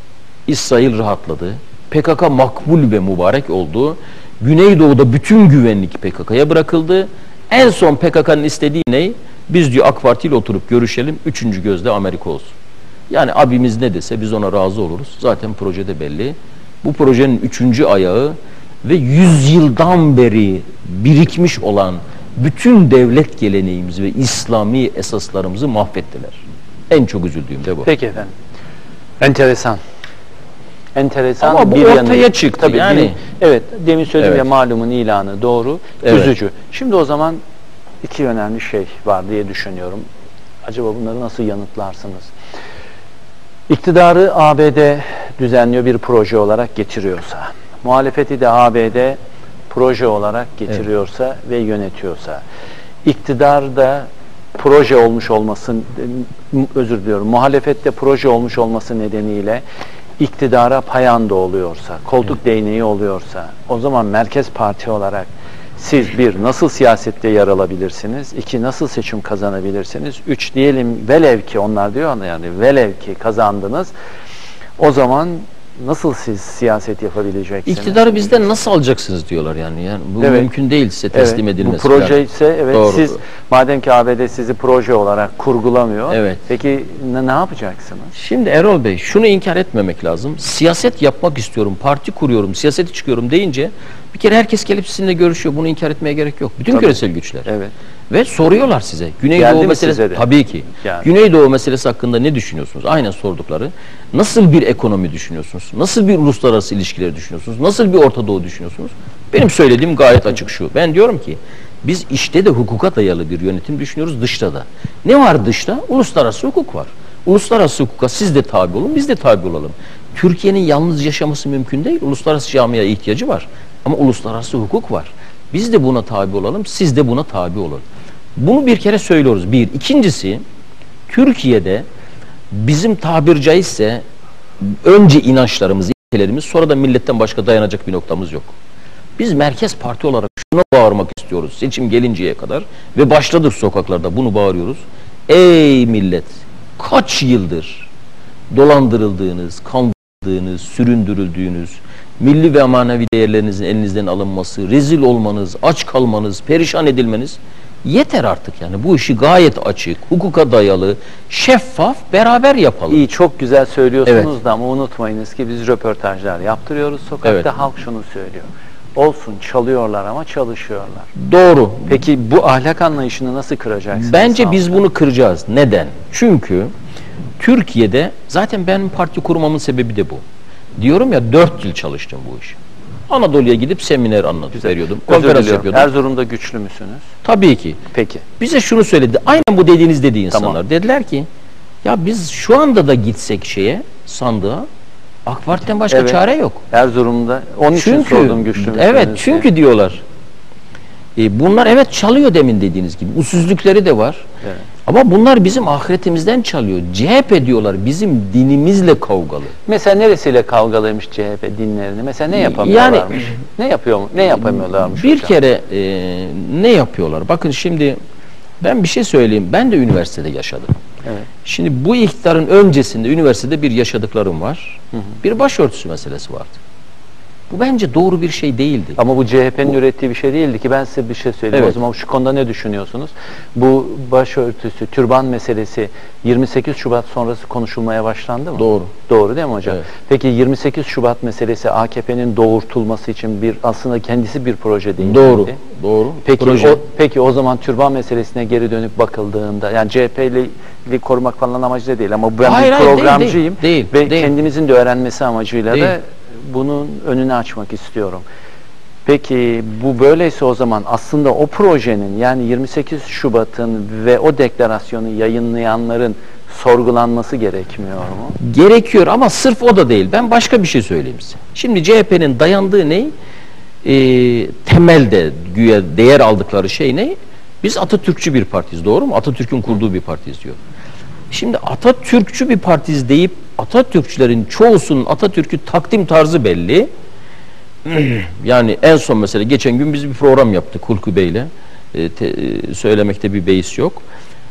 [SPEAKER 2] İsrail rahatladı. P K K makbul ve mübarek oldu. Güneydoğu'da bütün güvenlik P K K'ya bırakıldı. En son P K K'nın istediği ne? Biz diyor AK Parti ile oturup görüşelim. Üçüncü gözde Amerika olsun. Yani abimiz ne dese biz ona razı oluruz. Zaten projede belli. Bu projenin üçüncü ayağı ve yüzyıldan beri birikmiş olan bütün devlet geleneğimizi ve İslami esaslarımızı mahvettiler. En çok üzüldüğüm de bu.
[SPEAKER 1] Peki efendim. Enteresan. Enteresan
[SPEAKER 2] ama bu
[SPEAKER 1] bir
[SPEAKER 2] ortaya
[SPEAKER 1] yanı
[SPEAKER 2] çıktı.
[SPEAKER 1] Tabii
[SPEAKER 2] yani.
[SPEAKER 1] Bir, evet, demin söyledim
[SPEAKER 2] Evet.
[SPEAKER 1] ya malumun ilanı doğru,
[SPEAKER 2] Evet.
[SPEAKER 1] üzücü. Şimdi o zaman iki önemli şey var diye düşünüyorum. Acaba bunları nasıl yanıtlarsınız? İktidarı A B D düzenliyor bir proje olarak getiriyorsa, muhalefeti de A B D proje olarak getiriyorsa evet. ve yönetiyorsa, iktidar da proje olmuş olmasın, özür diliyorum, muhalefette proje olmuş olması nedeniyle iktidara payanda oluyorsa, koltuk evet. değneği oluyorsa, o zaman Merkez Parti olarak siz bir, nasıl siyasette yer alabilirsiniz? İki, nasıl seçim kazanabilirsiniz? Üç, diyelim velev ki, onlar diyor yani velev ki kazandınız, o zaman nasıl siz siyaset yapabileceksiniz?
[SPEAKER 2] İktidarı bizden nasıl alacaksınız diyorlar yani. Yani bu evet. mümkün değil size teslim evet. edilmesi.
[SPEAKER 1] Bu proje yani. ise evet
[SPEAKER 2] Doğru.
[SPEAKER 1] siz madem ki A B D sizi proje olarak kurgulamıyor. Evet. Peki ne, ne yapacaksınız?
[SPEAKER 2] Şimdi Erol Bey şunu inkar etmemek lazım. Siyaset yapmak istiyorum, parti kuruyorum, siyasete çıkıyorum deyince bir kere herkes gelip sizinle görüşüyor. Bunu inkar etmeye gerek yok. Bütün Tabii. küresel güçler. Evet. Ve soruyorlar size. Güneydoğu meselesi tabii ki. Yani. Güneydoğu meselesi hakkında ne düşünüyorsunuz? Aynen sordukları. Nasıl bir ekonomi düşünüyorsunuz? Nasıl bir uluslararası ilişkileri düşünüyorsunuz? Nasıl bir Orta Doğu düşünüyorsunuz? Benim söylediğim gayet açık şu. Ben diyorum ki biz işte de hukuka dayalı bir yönetim düşünüyoruz, dışta da. Ne var dışta? Uluslararası hukuk var. Uluslararası hukuka siz de tabi olun, biz de tabi olalım. Türkiye'nin yalnız yaşaması mümkün değil. Uluslararası camiaya ihtiyacı var. Ama uluslararası hukuk var. Biz de buna tabi olalım, siz de buna tabi olun. Bunu bir kere söylüyoruz. Bir. İkincisi, Türkiye'de bizim tabir caizse önce inançlarımız, ilkelerimiz, sonra da milletten başka dayanacak bir noktamız yok. Biz Merkez Parti olarak şuna bağırmak istiyoruz seçim gelinceye kadar ve başladık sokaklarda bunu bağırıyoruz. Ey millet! Kaç yıldır dolandırıldığınız, kandırıldığınız, süründürüldüğünüz, milli ve manevi değerlerinizin elinizden alınması, rezil olmanız, aç kalmanız, perişan edilmeniz yeter artık yani. Bu işi gayet açık, hukuka dayalı, şeffaf, beraber yapalım.
[SPEAKER 1] İyi, çok güzel söylüyorsunuz evet. da ama unutmayınız ki biz röportajlar yaptırıyoruz. Sokakta evet. halk şunu söylüyor. Olsun, çalıyorlar ama çalışıyorlar.
[SPEAKER 2] Doğru.
[SPEAKER 1] Peki bu ahlak anlayışını nasıl kıracaksınız?
[SPEAKER 2] Bence halkta? Biz bunu kıracağız. Neden? Çünkü Türkiye'de zaten benim parti kurmamın sebebi de bu. Diyorum ya dört yıl çalıştım bu işi. Anadolu'ya gidip seminer anlatıp veriyordum.
[SPEAKER 1] Özür
[SPEAKER 2] Konferans
[SPEAKER 1] diliyorum.
[SPEAKER 2] yapıyordum.
[SPEAKER 1] Erzurum'da güçlü müsünüz?
[SPEAKER 2] Tabii ki.
[SPEAKER 1] Peki.
[SPEAKER 2] Bize şunu söyledi. Aynen bu dediğiniz dediği insanlar.
[SPEAKER 1] Tamam.
[SPEAKER 2] Dediler ki ya biz şu anda da gitsek şeye, sandığa, AK Parti'den başka
[SPEAKER 1] Evet.
[SPEAKER 2] çare yok.
[SPEAKER 1] Erzurum'da. Onun için
[SPEAKER 2] Çünkü
[SPEAKER 1] sordum güçlü müsünüz
[SPEAKER 2] evet
[SPEAKER 1] diye.
[SPEAKER 2] çünkü diyorlar. E, bunlar evet çalıyor demin dediğiniz gibi. Usulsüzlükleri de var.
[SPEAKER 1] Evet.
[SPEAKER 2] Ama bunlar bizim ahiretimizden çalıyor. C H P diyorlar bizim dinimizle kavgalı.
[SPEAKER 1] Mesela neresiyle kavgalıymış C H P dinlerini? Mesela ne yapamıyorlarmış? ne yapıyor mu? Ne yapamıyorlarmış
[SPEAKER 2] Bir
[SPEAKER 1] hocam?
[SPEAKER 2] kere e, ne yapıyorlar? Bakın şimdi ben bir şey söyleyeyim. Ben de üniversitede yaşadım.
[SPEAKER 1] Evet.
[SPEAKER 2] Şimdi bu iktidarın öncesinde üniversitede bir yaşadıklarım var.
[SPEAKER 1] Hı hı.
[SPEAKER 2] Bir başörtüsü meselesi vardı. Bu bence doğru bir şey değildi.
[SPEAKER 1] Ama bu C H P'nin ürettiği bir şey değildi ki. Ben size bir şey söyleyeyim.
[SPEAKER 2] Evet.
[SPEAKER 1] O zaman şu konuda ne düşünüyorsunuz? Bu başörtüsü, türban meselesi yirmi sekiz Şubat sonrası konuşulmaya başlandı mı?
[SPEAKER 2] Doğru.
[SPEAKER 1] Doğru değil mi hocam?
[SPEAKER 2] Evet.
[SPEAKER 1] Peki yirmi sekiz Şubat meselesi A K P'nin doğurtulması için bir aslında kendisi bir proje değil
[SPEAKER 2] Doğru.
[SPEAKER 1] miydi?
[SPEAKER 2] Doğru.
[SPEAKER 1] Peki
[SPEAKER 2] Proje.
[SPEAKER 1] o, peki o zaman türban meselesine geri dönüp bakıldığında, yani C H P'li korumak falan amacıyla değil ama ben
[SPEAKER 2] Hayır,
[SPEAKER 1] bir
[SPEAKER 2] hayır, değil,
[SPEAKER 1] programcıyım
[SPEAKER 2] değil,
[SPEAKER 1] ve
[SPEAKER 2] değil.
[SPEAKER 1] kendimizin de öğrenmesi amacıyla
[SPEAKER 2] Değil.
[SPEAKER 1] da bunun önünü açmak istiyorum. Peki bu böyleyse o zaman aslında o projenin, yani yirmi sekiz Şubat'ın ve o deklarasyonu yayınlayanların sorgulanması gerekmiyor mu?
[SPEAKER 2] Gerekiyor ama sırf o da değil. Ben başka bir şey söyleyeyim size. Şimdi C H P'nin dayandığı ne? Ee, temelde güya değer aldıkları şey ne? Biz Atatürkçü bir partiyiz, doğru mu? Atatürk'ün kurduğu bir partiyiz diyor. Şimdi Atatürkçü bir partiyiz deyip Atatürkçülerin çoğusunun Atatürk'ü takdim tarzı belli. Yani en son mesela geçen gün biz bir program yaptık Hulki Bey'le. E, te, e, söylemekte bir beis yok.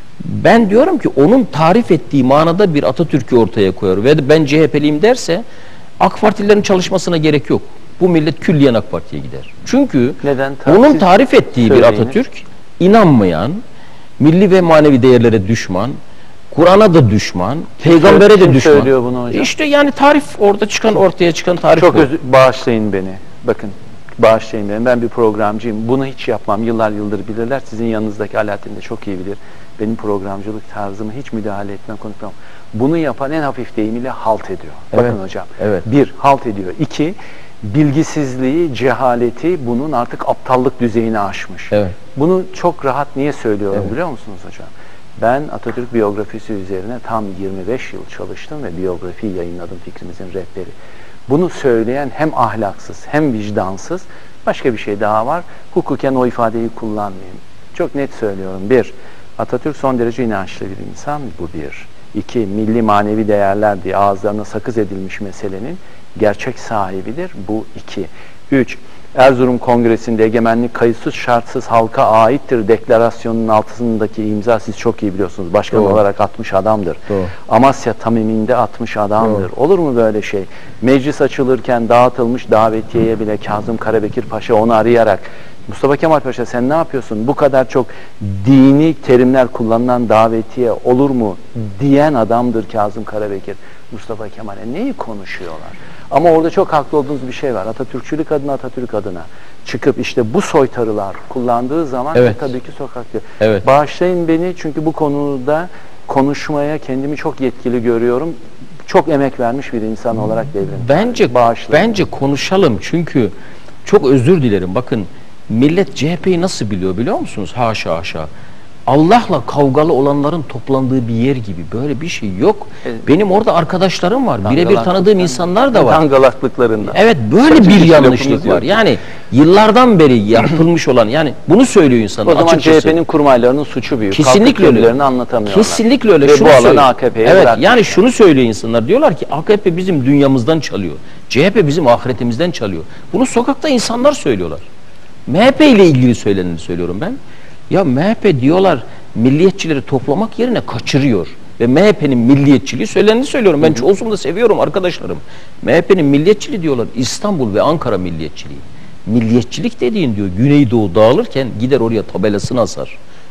[SPEAKER 2] Ben diyorum ki onun tarif ettiği manada bir Atatürk'ü ortaya koyar ve ben C H P'liyim derse AK Partililerin çalışmasına gerek yok. Bu millet külliyen AK Parti'ye gider. Çünkü
[SPEAKER 1] Neden?
[SPEAKER 2] onun tarif ettiği bir
[SPEAKER 1] Söyleyiniz.
[SPEAKER 2] Atatürk inanmayan, milli ve manevi değerlere düşman, Kur'an'a da düşman, peygambere de
[SPEAKER 1] Kim
[SPEAKER 2] düşman.
[SPEAKER 1] söylüyor bunu hocam?
[SPEAKER 2] İşte yani tarif orada çıkan, ortaya çıkan tarif
[SPEAKER 1] Çok
[SPEAKER 2] bu.
[SPEAKER 1] özür, bağışlayın beni. Bakın, bağışlayın beni. Ben bir programcıyım. Bunu hiç yapmam. Yıllar yıldır bilirler. Sizin yanınızdaki Alaaddin de çok iyi bilir. Benim programcılık tarzımı hiç müdahale etmem, konuşmam. Bunu yapan en hafif deyimiyle halt ediyor.
[SPEAKER 2] Evet.
[SPEAKER 1] Bakın hocam.
[SPEAKER 2] Evet.
[SPEAKER 1] Bir, halt ediyor. İki, bilgisizliği, cehaleti bunun artık aptallık düzeyini aşmış.
[SPEAKER 2] Evet.
[SPEAKER 1] Bunu çok rahat niye söylüyorum
[SPEAKER 2] Evet.
[SPEAKER 1] biliyor musunuz hocam? Ben Atatürk biyografisi üzerine tam yirmi beş yıl çalıştım ve biyografiyi yayınladım, fikrimizin rehberi. Bunu söyleyen hem ahlaksız hem vicdansız, başka bir şey daha var. Hukuken o ifadeyi kullanmayayım. Çok net söylüyorum. Bir, Atatürk son derece inançlı bir insan. Bu bir. İki, milli manevi değerler diye ağızlarına sakız edilmiş meselenin gerçek sahibidir. Bu iki. Üç, Erzurum Kongresi'nde egemenlik kayıtsız şartsız halka aittir deklarasyonun altındaki imza siz çok iyi biliyorsunuz. Başkan
[SPEAKER 2] Doğru.
[SPEAKER 1] olarak atmış adamdır.
[SPEAKER 2] Doğru.
[SPEAKER 1] Amasya tamiminde atmış adamdır.
[SPEAKER 2] Doğru.
[SPEAKER 1] Olur mu böyle şey? Meclis açılırken dağıtılmış davetiyeye bile Kazım Karabekir Paşa onu arayarak Mustafa Kemal Paşa sen ne yapıyorsun? Bu kadar çok dini terimler kullanılan davetiye olur mu? Diyen adamdır Kazım Karabekir. Mustafa Kemal'e neyi konuşuyorlar? Ama orada çok haklı olduğunuz bir şey var. Atatürkçülük adına, Atatürk adına çıkıp işte bu soytarılar kullandığı zaman
[SPEAKER 2] Evet.
[SPEAKER 1] tabii ki sokakta.
[SPEAKER 2] Evet.
[SPEAKER 1] Bağışlayın beni çünkü bu konuda konuşmaya kendimi çok yetkili görüyorum. Çok emek vermiş bir insan olarak devrim.
[SPEAKER 2] Bence
[SPEAKER 1] Bağışlayın.
[SPEAKER 2] bence konuşalım çünkü çok özür dilerim. Bakın millet C H P'yi nasıl biliyor biliyor musunuz? Haşa haşa. Allah'la kavgalı olanların toplandığı bir yer gibi böyle bir şey yok.
[SPEAKER 1] Evet.
[SPEAKER 2] Benim orada arkadaşlarım var. Birebir
[SPEAKER 1] Dangalaklıktan-
[SPEAKER 2] tanıdığım insanlar da var.
[SPEAKER 1] Dangalaklıklarından.
[SPEAKER 2] Evet böyle
[SPEAKER 1] Saçın
[SPEAKER 2] bir
[SPEAKER 1] içinde
[SPEAKER 2] yanlışlık
[SPEAKER 1] lafınız
[SPEAKER 2] var.
[SPEAKER 1] yok.
[SPEAKER 2] Yani yıllardan beri yapılmış olan yani bunu söylüyor insanlar
[SPEAKER 1] O zaman
[SPEAKER 2] açıkçası.
[SPEAKER 1] C H P'nin kurmaylarının suçu büyük.
[SPEAKER 2] Kesinlikle öyle.
[SPEAKER 1] Kendilerini anlatamıyorlar.
[SPEAKER 2] Kesinlikle öyle.
[SPEAKER 1] Ve
[SPEAKER 2] Şunu
[SPEAKER 1] bu alanı
[SPEAKER 2] söylüyor.
[SPEAKER 1] A K P'ye
[SPEAKER 2] Evet,
[SPEAKER 1] bırakmışlar.
[SPEAKER 2] yani şunu söylüyor insanlar. Diyorlar ki A K P bizim dünyamızdan çalıyor. C H P bizim ahiretimizden çalıyor. Bunu sokakta insanlar söylüyorlar. M H P ile ilgili söyleneni söylüyorum ben. Ya M H P diyorlar milliyetçileri toplamak yerine kaçırıyor. Ve M H P'nin milliyetçiliği söyleneni söylüyorum. Ben çoğusunu da seviyorum arkadaşlarım. M H P'nin milliyetçiliği diyorlar İstanbul ve Ankara milliyetçiliği. Milliyetçilik dediğin diyor Güneydoğu dağılırken gider oraya tabelasını asar.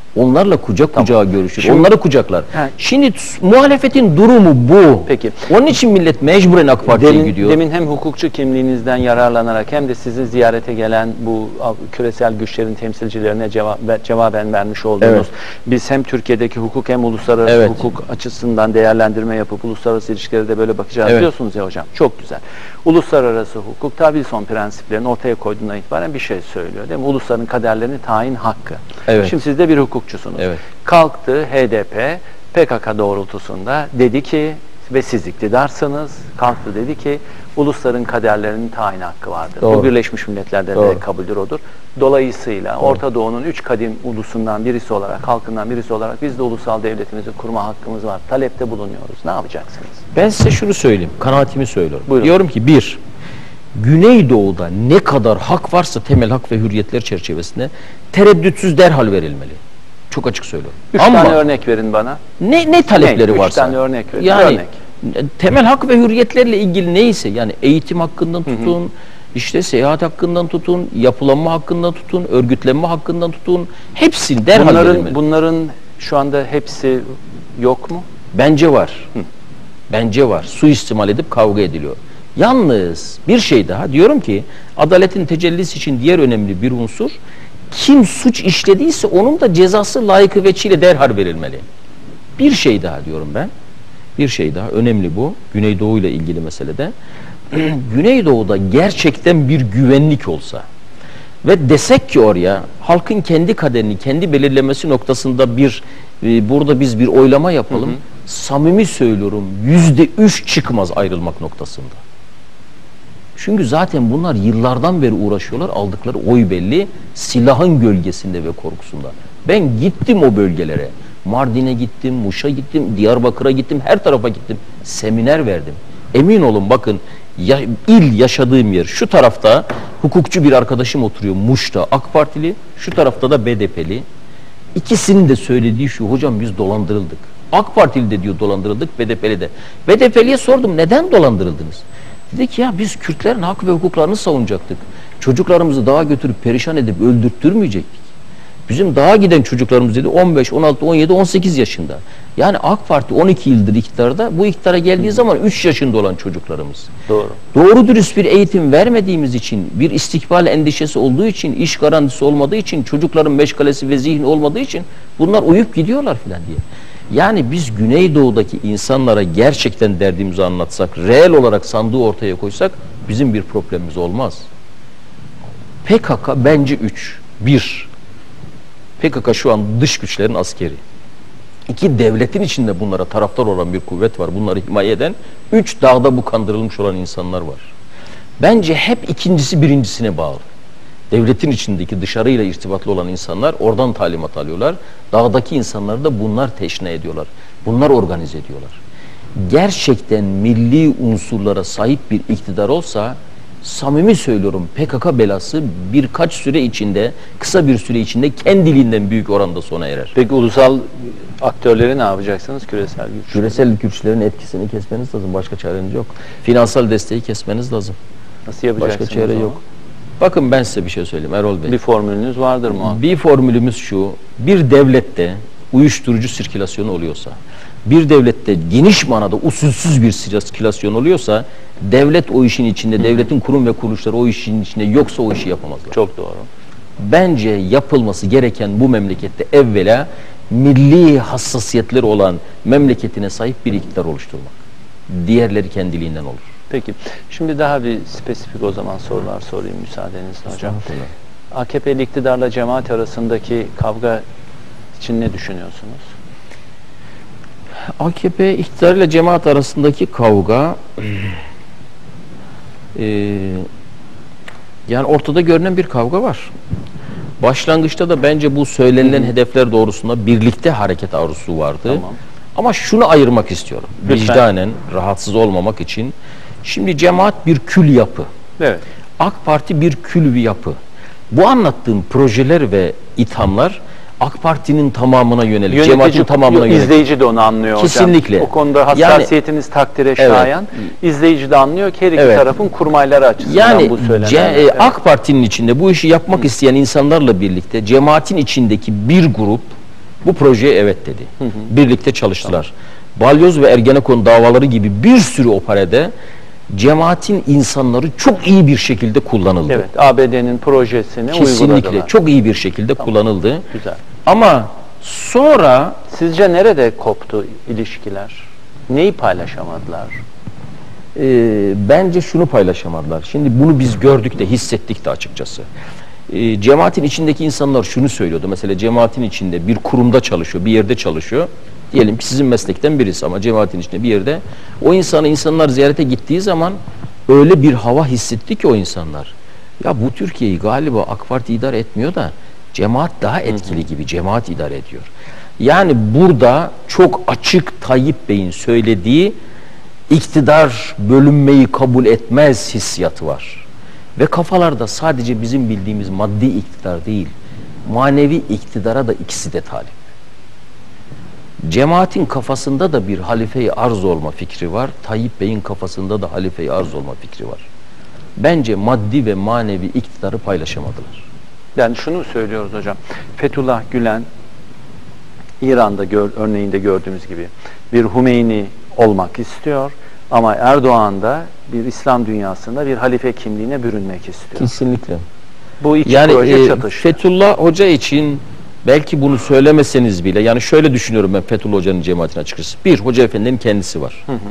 [SPEAKER 2] Onlarla kucak
[SPEAKER 1] Tamam.
[SPEAKER 2] kucağa görüşür.
[SPEAKER 1] Şimdi-
[SPEAKER 2] Onları kucaklar.
[SPEAKER 1] Ha.
[SPEAKER 2] Şimdi t- muhalefetin durumu bu.
[SPEAKER 1] Peki.
[SPEAKER 2] Onun için millet mecburen AK Parti'ye
[SPEAKER 1] Demin,
[SPEAKER 2] gidiyor.
[SPEAKER 1] demin hem hukukçu kimliğinizden yararlanarak hem de sizi ziyarete gelen bu küresel güçlerin temsilcilerine cevap, cevaben vermiş olduğunuz,
[SPEAKER 2] Evet.
[SPEAKER 1] biz hem Türkiye'deki hukuk hem uluslararası
[SPEAKER 2] Evet.
[SPEAKER 1] hukuk açısından değerlendirme yapıp uluslararası ilişkilere de böyle bakacağız
[SPEAKER 2] Evet.
[SPEAKER 1] diyorsunuz ya hocam. Çok güzel. Uluslararası hukuk tabi son prensiplerini ortaya koyduğundan itibaren bir şey söylüyor değil mi? Ulusların kaderlerini tayin hakkı.
[SPEAKER 2] Evet.
[SPEAKER 1] Şimdi siz de bir hukukçusunuz.
[SPEAKER 2] Evet.
[SPEAKER 1] Kalktı H D P P K K doğrultusunda dedi ki ve siz iktidarsınız, kalktı dedi ki ulusların kaderlerinin tayin hakkı vardır.
[SPEAKER 2] Doğru.
[SPEAKER 1] Bu Birleşmiş Milletler'de
[SPEAKER 2] Doğru.
[SPEAKER 1] de kabuldür odur. Dolayısıyla Doğru. Orta Doğu'nun üç kadim ulusundan birisi olarak, halkından birisi olarak biz de ulusal devletimizi kurma hakkımız var. Talepte bulunuyoruz. Ne yapacaksınız?
[SPEAKER 2] Ben size şunu söyleyeyim. Kanaatimi söylüyorum.
[SPEAKER 1] Buyurun.
[SPEAKER 2] Diyorum ki bir, Güneydoğu'da ne kadar hak varsa temel hak ve hürriyetler çerçevesinde tereddütsüz derhal verilmeli. Çok açık söylüyorum.
[SPEAKER 1] Üç
[SPEAKER 2] Ama
[SPEAKER 1] tane örnek verin bana.
[SPEAKER 2] ne, ne talepleri
[SPEAKER 1] Ne? Üç
[SPEAKER 2] varsa.
[SPEAKER 1] tane örnek verin.
[SPEAKER 2] Yani
[SPEAKER 1] Örnek.
[SPEAKER 2] temel hak ve hürriyetlerle ilgili neyse, yani eğitim hakkından tutun, hı hı. işte seyahat hakkından tutun, yapılanma hakkından tutun, örgütlenme hakkından tutun, hepsini derhal
[SPEAKER 1] Bunların,
[SPEAKER 2] verilmeli.
[SPEAKER 1] bunların şu anda hepsi yok mu?
[SPEAKER 2] Bence var.
[SPEAKER 1] Hı.
[SPEAKER 2] Bence var. Suistimal edip kavga ediliyor. Yalnız bir şey daha diyorum ki adaletin tecellisi için diğer önemli bir unsur, kim suç işlediyse onun da cezası layıkı veçiyle derhal verilmeli. Bir şey daha diyorum ben. Bir şey daha önemli bu. Güneydoğu ile ilgili meselede. Güneydoğu'da gerçekten bir güvenlik olsa ve desek ki oraya halkın kendi kaderini kendi belirlemesi noktasında bir e, burada biz bir oylama yapalım. Hı hı. Samimi söylüyorum yüzde üç çıkmaz ayrılmak noktasında. Çünkü zaten bunlar yıllardan beri uğraşıyorlar. Aldıkları oy belli. Silahın gölgesinde ve korkusunda. Ben gittim o bölgelere. Mardin'e gittim, Muş'a gittim, Diyarbakır'a gittim, her tarafa gittim. Seminer verdim. Emin olun bakın ya, il yaşadığım yer şu tarafta hukukçu bir arkadaşım oturuyor Muş'ta AK Partili, şu tarafta da B D P'li. İkisinin de söylediği şu: hocam biz dolandırıldık. AK Partili de diyor dolandırıldık, B D P'li de. B D P'liye sordum neden dolandırıldınız? Dedi ki ya biz Kürtlerin hak ve hukuklarını savunacaktık. Çocuklarımızı dağa götürüp perişan edip öldürttürmeyecektik. Bizim dağa giden çocuklarımız dedi on beş, on altı, on yedi, on sekiz yaşında. Yani AK Parti on iki yıldır iktidarda, bu iktidara geldiği zaman üç yaşında olan çocuklarımız.
[SPEAKER 1] Doğru.
[SPEAKER 2] Doğru dürüst bir eğitim vermediğimiz için, bir istikbal endişesi olduğu için, iş garantisi olmadığı için, çocukların meşgalesi ve zihni olmadığı için bunlar uyup gidiyorlar filan diye. Yani biz Güneydoğu'daki insanlara gerçekten derdimizi anlatsak, reel olarak sandığı ortaya koysak bizim bir problemimiz olmaz. P K K bence üç. Bir, P K K şu an dış güçlerin askeri. İki, devletin içinde bunlara taraftar olan bir kuvvet var. Bunları himaye eden. Üç, dağda bu kandırılmış olan insanlar var. Bence hep ikincisi birincisine bağlı. Devletin içindeki dışarıyla irtibatlı olan insanlar oradan talimat alıyorlar. Dağdaki insanları da bunlar teşne ediyorlar. Bunlar organize ediyorlar. Gerçekten milli unsurlara sahip bir iktidar olsa, samimi söylüyorum, P K K belası birkaç süre içinde, kısa bir süre içinde kendiliğinden büyük oranda sona erer.
[SPEAKER 1] Peki ulusal aktörleri ne yapacaksınız? Küresel güç.
[SPEAKER 2] Küresel güçlerin etkisini kesmeniz lazım. Başka çareniz yok. Finansal desteği kesmeniz lazım.
[SPEAKER 1] Nasıl yapacaksınız?
[SPEAKER 2] Başka çare yok. Bakın ben size bir şey söyleyeyim Erol Bey.
[SPEAKER 1] Bir formülünüz vardır mı?
[SPEAKER 2] Bir formülümüz şu: bir devlette uyuşturucu sirkülasyonu oluyorsa, bir devlette geniş manada usulsüz bir sirkülasyon oluyorsa, devlet o işin içinde, Hı. devletin kurum ve kuruluşları o işin içinde yoksa o işi yapamazlar.
[SPEAKER 1] Çok doğru.
[SPEAKER 2] Bence yapılması gereken bu memlekette evvela milli hassasiyetleri olan, memleketine sahip bir iktidar oluşturmak. Diğerleri kendiliğinden olur.
[SPEAKER 1] Peki. Şimdi daha bir spesifik o zaman sorular sorayım müsaadenizle hocam. A K P'li iktidarla cemaat arasındaki kavga için ne düşünüyorsunuz?
[SPEAKER 2] A K P iktidarıyla cemaat arasındaki kavga e, yani ortada görünen bir kavga var. Başlangıçta da bence bu söylenilen Hı. hedefler doğrusunda birlikte hareket arzusu vardı.
[SPEAKER 1] Tamam.
[SPEAKER 2] Ama şunu ayırmak istiyorum.
[SPEAKER 1] Lütfen.
[SPEAKER 2] Vicdanen rahatsız olmamak için. Şimdi cemaat bir kül yapı.
[SPEAKER 1] Evet.
[SPEAKER 2] AK Parti bir kül bir yapı. Bu anlattığım projeler ve ithamlar AK Parti'nin tamamına yönelik,
[SPEAKER 1] Yönetici,
[SPEAKER 2] cemaatin tamamına yönelik.
[SPEAKER 1] İzleyici de onu anlıyor
[SPEAKER 2] Kesinlikle.
[SPEAKER 1] hocam. O konuda hassasiyetiniz yani, takdire şayan. Evet. İzleyici de anlıyor ki her iki evet. tarafın kurmayları açısından
[SPEAKER 2] yani,
[SPEAKER 1] bu söylenen.
[SPEAKER 2] Yani AK Parti'nin içinde bu işi yapmak Hı. isteyen insanlarla birlikte cemaatin içindeki bir grup Bu projeye evet dedi.
[SPEAKER 1] Hı hı.
[SPEAKER 2] Birlikte çalıştılar. Tamam. Balyoz ve Ergenekon davaları gibi bir sürü operede cemaatin insanları çok iyi bir şekilde kullanıldı.
[SPEAKER 1] Evet, A B D'nin projesini
[SPEAKER 2] kesinlikle
[SPEAKER 1] uyguladılar.
[SPEAKER 2] çok iyi bir şekilde tamam. kullanıldı.
[SPEAKER 1] Güzel.
[SPEAKER 2] Ama sonra
[SPEAKER 1] sizce nerede koptu ilişkiler? Neyi paylaşamadılar?
[SPEAKER 2] E, bence şunu paylaşamadılar. Şimdi bunu biz gördük de hissettik de açıkçası. E, cemaatin içindeki insanlar şunu söylüyordu. Mesela cemaatin içinde bir kurumda çalışıyor, bir yerde çalışıyor. Diyelim ki sizin meslekten birisi ama cemaatin içinde bir yerde. O insanı insanlar ziyarete gittiği zaman öyle bir hava hissetti ki o insanlar. Ya bu Türkiye'yi galiba AK Parti idare etmiyor da cemaat daha etkili gibi, cemaat idare ediyor. Yani burada çok açık Tayyip Bey'in söylediği iktidar bölünmeyi kabul etmez hissiyatı var. Ve kafalarda sadece bizim bildiğimiz maddi iktidar değil, manevi iktidara da ikisi de talip. Cemaatin kafasında da bir halife-i arz olma fikri var. Tayyip Bey'in kafasında da halife-i arz olma fikri var. Bence maddi ve manevi iktidarı paylaşamadılar.
[SPEAKER 1] Yani şunu söylüyoruz hocam. Fethullah Gülen İran'da gör, örneğinde gördüğümüz gibi bir Hümeyni olmak istiyor ama Erdoğan da bir İslam dünyasında bir halife kimliğine bürünmek istiyor.
[SPEAKER 2] Kesinlikle.
[SPEAKER 1] Bu iki
[SPEAKER 2] yani,
[SPEAKER 1] proje
[SPEAKER 2] e,
[SPEAKER 1] çatışıyor.
[SPEAKER 2] Fethullah Hoca için belki bunu söylemeseniz bile, yani şöyle düşünüyorum ben Fethullah Hoca'nın cemaatine açıkçası. Bir, Hoca Efendi'nin kendisi var. Hı hı.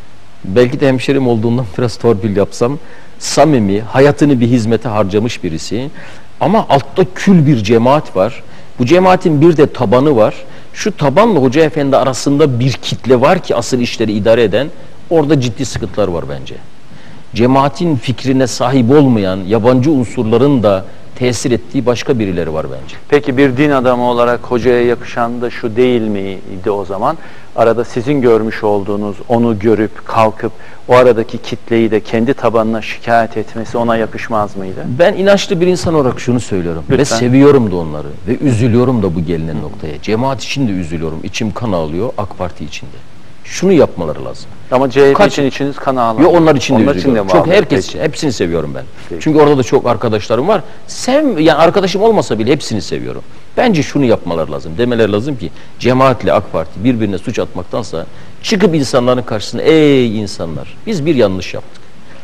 [SPEAKER 2] Belki de hemşerim olduğundan biraz torpil yapsam, samimi, hayatını bir hizmete harcamış birisi. Ama altta kül bir cemaat var. Bu cemaatin bir de tabanı var. Şu tabanla Hoca Efendi arasında bir kitle var ki asıl işleri idare eden, orada ciddi sıkıntılar var bence. Cemaatin fikrine sahip olmayan yabancı unsurların da tesir ettiği başka birileri var bence.
[SPEAKER 1] Peki bir din adamı olarak hocaya yakışan da şu değil miydi o zaman? Arada sizin görmüş olduğunuz, onu görüp kalkıp o aradaki kitleyi de kendi tabanına şikayet etmesi ona yakışmaz mıydı?
[SPEAKER 2] Ben inançlı bir insan olarak şunu söylüyorum. Lütfen. Ve seviyorum da onları. Ve üzülüyorum da bu gelinen Hı. noktaya. Cemaat için de üzülüyorum. İçim kan ağlıyor AK Parti içinde. Şunu yapmaları lazım.
[SPEAKER 1] Ama C H P Kaç... için içiniz kan ağlıyor.
[SPEAKER 2] Yok, onlar için de
[SPEAKER 1] onlar
[SPEAKER 2] üzülüyorum.
[SPEAKER 1] Için de
[SPEAKER 2] çok herkes için, hepsini seviyorum ben.
[SPEAKER 1] Peki.
[SPEAKER 2] Çünkü orada da çok arkadaşlarım var. Sev, yani arkadaşım olmasa bile hepsini seviyorum. Bence şunu yapmaları lazım. Demeleri lazım ki cemaatle AK Parti birbirine suç atmaktansa çıkıp insanların karşısına, ey insanlar biz bir yanlış yaptık.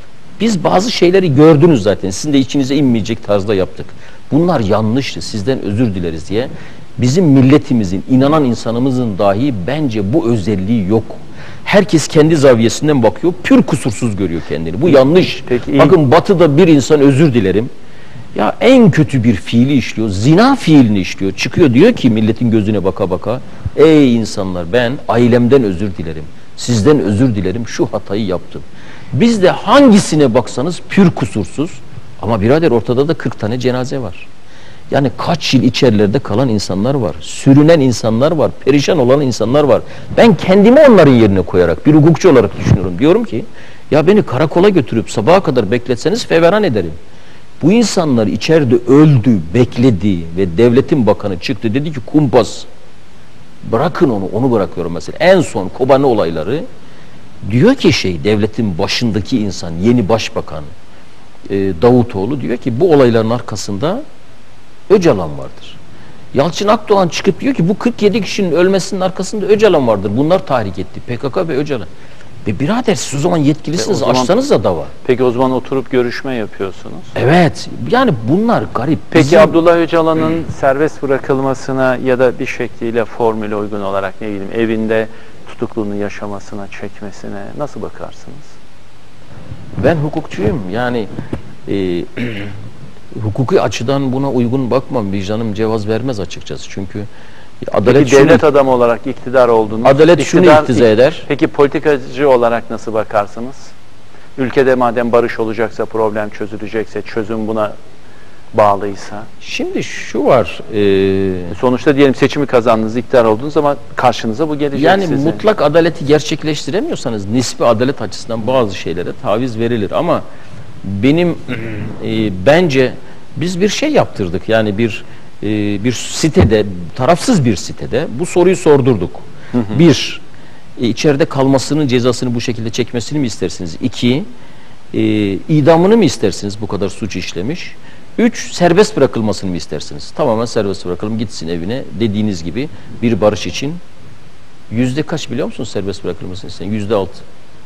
[SPEAKER 2] Biz bazı şeyleri gördünüz zaten. Sizin de içinize inmeyecek tarzda yaptık. Bunlar yanlıştı. Sizden özür dileriz diye. Bizim milletimizin, inanan insanımızın dahi bence bu özelliği yok. Herkes kendi zaviyesinden bakıyor, pür kusursuz görüyor kendini. Bu yanlış.
[SPEAKER 1] Peki,
[SPEAKER 2] bakın Batı'da bir insan özür dilerim. Ya en kötü bir fiili işliyor, zina fiilini işliyor. Çıkıyor diyor ki milletin gözüne baka baka, ey insanlar ben ailemden özür dilerim. Sizden özür dilerim, şu hatayı yaptım. Bizde hangisine baksanız pür kusursuz ama birader ortada da kırk tane cenaze var. Yani kaç yıl içerilerde kalan insanlar var. Sürünen insanlar var. Perişan olan insanlar var. Ben kendimi onların yerine koyarak bir hukukçu olarak düşünüyorum. Diyorum ki ya beni karakola götürüp sabaha kadar bekletseniz feveran ederim. Bu insanlar içeride öldü, bekledi ve devletin bakanı çıktı dedi ki kumpas. Bırakın onu, onu bırakıyorum mesela. En son Kobani olayları diyor ki şey devletin başındaki insan, yeni başbakan e, Davutoğlu diyor ki bu olayların arkasında Öcalan vardır. Yalçın Akdoğan çıkıp diyor ki bu kırk yedi kişinin ölmesinin arkasında Öcalan vardır. Bunlar tahrik etti. P K K ve Öcalan. Ve birader siz o zaman yetkilisiniz. E, açsanız da dava.
[SPEAKER 1] Peki o zaman oturup görüşme yapıyorsunuz.
[SPEAKER 2] Evet. Yani bunlar garip.
[SPEAKER 1] Peki
[SPEAKER 2] Bizim...
[SPEAKER 1] Abdullah Öcalan'ın hmm. serbest bırakılmasına ya da bir şekliyle formüle uygun olarak ne bileyim evinde tutukluğunu yaşamasına, çekmesine nasıl bakarsınız?
[SPEAKER 2] Ben hukukçuyum. Yani e, hukuki açıdan buna uygun bakmam. Vicdanım cevaz vermez açıkçası. Çünkü adalet
[SPEAKER 1] peki devlet şunu, adamı olarak iktidar olduğunuz...
[SPEAKER 2] Adalet
[SPEAKER 1] iktidar,
[SPEAKER 2] şunu iktiza eder.
[SPEAKER 1] Peki politikacı olarak nasıl bakarsınız? Ülkede madem barış olacaksa, problem çözülecekse, çözüm buna bağlıysa...
[SPEAKER 2] Şimdi şu var...
[SPEAKER 1] E, sonuçta diyelim seçimi kazandınız, iktidar oldunuz ama karşınıza bu gelecek
[SPEAKER 2] yani
[SPEAKER 1] sizin.
[SPEAKER 2] Mutlak adaleti gerçekleştiremiyorsanız nispi adalet açısından bazı şeylere taviz verilir ama benim e, bence biz bir şey yaptırdık. Yani bir e, bir sitede, tarafsız bir sitede bu soruyu sordurduk. Hı hı. Bir, e, içeride kalmasının cezasını bu şekilde çekmesini mi istersiniz? İki, e, idamını mı istersiniz bu kadar suç işlemiş? Üç, serbest bırakılmasını mı istersiniz? Tamamen serbest bırakalım, gitsin evine. Dediğiniz gibi bir barış için yüzde kaç biliyor musunuz serbest bırakılmasını isteyen? Yüzde altı.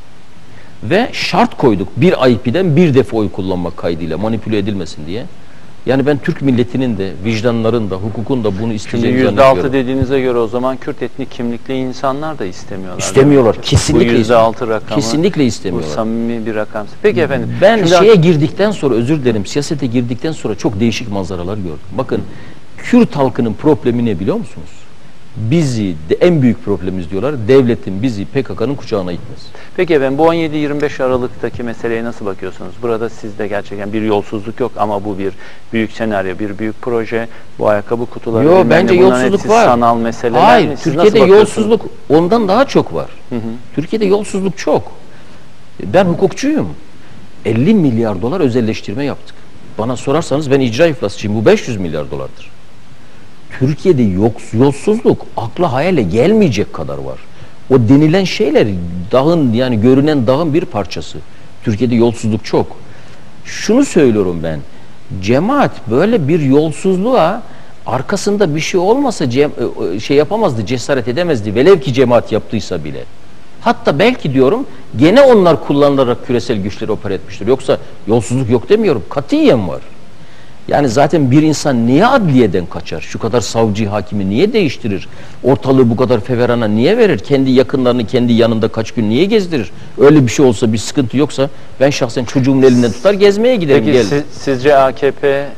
[SPEAKER 2] Ve şart koyduk, bir I P'den bir defa oy kullanmak kaydıyla manipüle edilmesin diye. Yani ben Türk milletinin de, vicdanların da, hukukun da bunu isteyeceğini
[SPEAKER 1] yüzde altı dediğinize göre o zaman Kürt etnik kimlikli insanlar da istemiyorlar.
[SPEAKER 2] İstemiyorlar. Kesinlikle
[SPEAKER 1] bu yüzde altı rakamı.
[SPEAKER 2] Kesinlikle istemiyorlar.
[SPEAKER 1] Bu samimi bir rakam. Peki efendim.
[SPEAKER 2] Ben şeye girdikten sonra, özür dilerim, siyasete girdikten sonra çok değişik manzaralar gördüm. Bakın, Kürt halkının problemi ne biliyor musunuz? Bizi, de, en büyük problemimiz diyorlar, devletin bizi P K K'nın kucağına itmesi.
[SPEAKER 1] Peki efendim, bu on yedi yirmi beş Aralık'taki meseleye nasıl bakıyorsunuz? Burada sizde gerçekten bir yolsuzluk yok ama bu bir büyük senaryo, bir büyük proje. Bu ayakkabı kutuları,
[SPEAKER 2] Yo, bence yolsuzluk var.
[SPEAKER 1] Sanal meseleler.
[SPEAKER 2] Hayır,
[SPEAKER 1] mi? Siz
[SPEAKER 2] Türkiye'de yolsuzluk ondan daha çok var. Hı hı. Türkiye'de yolsuzluk çok. Ben hukukçuyum. elli milyar dolar özelleştirme yaptık. Bana sorarsanız ben icra iflasçıyım. Bu beş yüz milyar dolardır. Türkiye'de yolsuzluk akla hayale gelmeyecek kadar var. O denilen şeyler dağın, yani görünen dağın bir parçası. Türkiye'de yolsuzluk çok. Şunu söylüyorum ben. Cemaat böyle bir yolsuzluğa arkasında bir şey olmasa şey yapamazdı, cesaret edemezdi. Velev ki cemaat yaptıysa bile. Hatta belki diyorum gene onlar kullanılarak küresel güçleri opera etmiştir. Yoksa yolsuzluk yok demiyorum. Katiyen var. Yani zaten bir insan niye adliyeden kaçar? Şu kadar savcı, hakimi niye değiştirir? Ortalığı bu kadar feverana niye verir? Kendi yakınlarını kendi yanında kaç gün niye gezdirir? Öyle bir şey olsa, bir sıkıntı yoksa ben şahsen çocuğumun elinden tutar gezmeye giderim.
[SPEAKER 1] Peki
[SPEAKER 2] gel.
[SPEAKER 1] siz, sizce A K P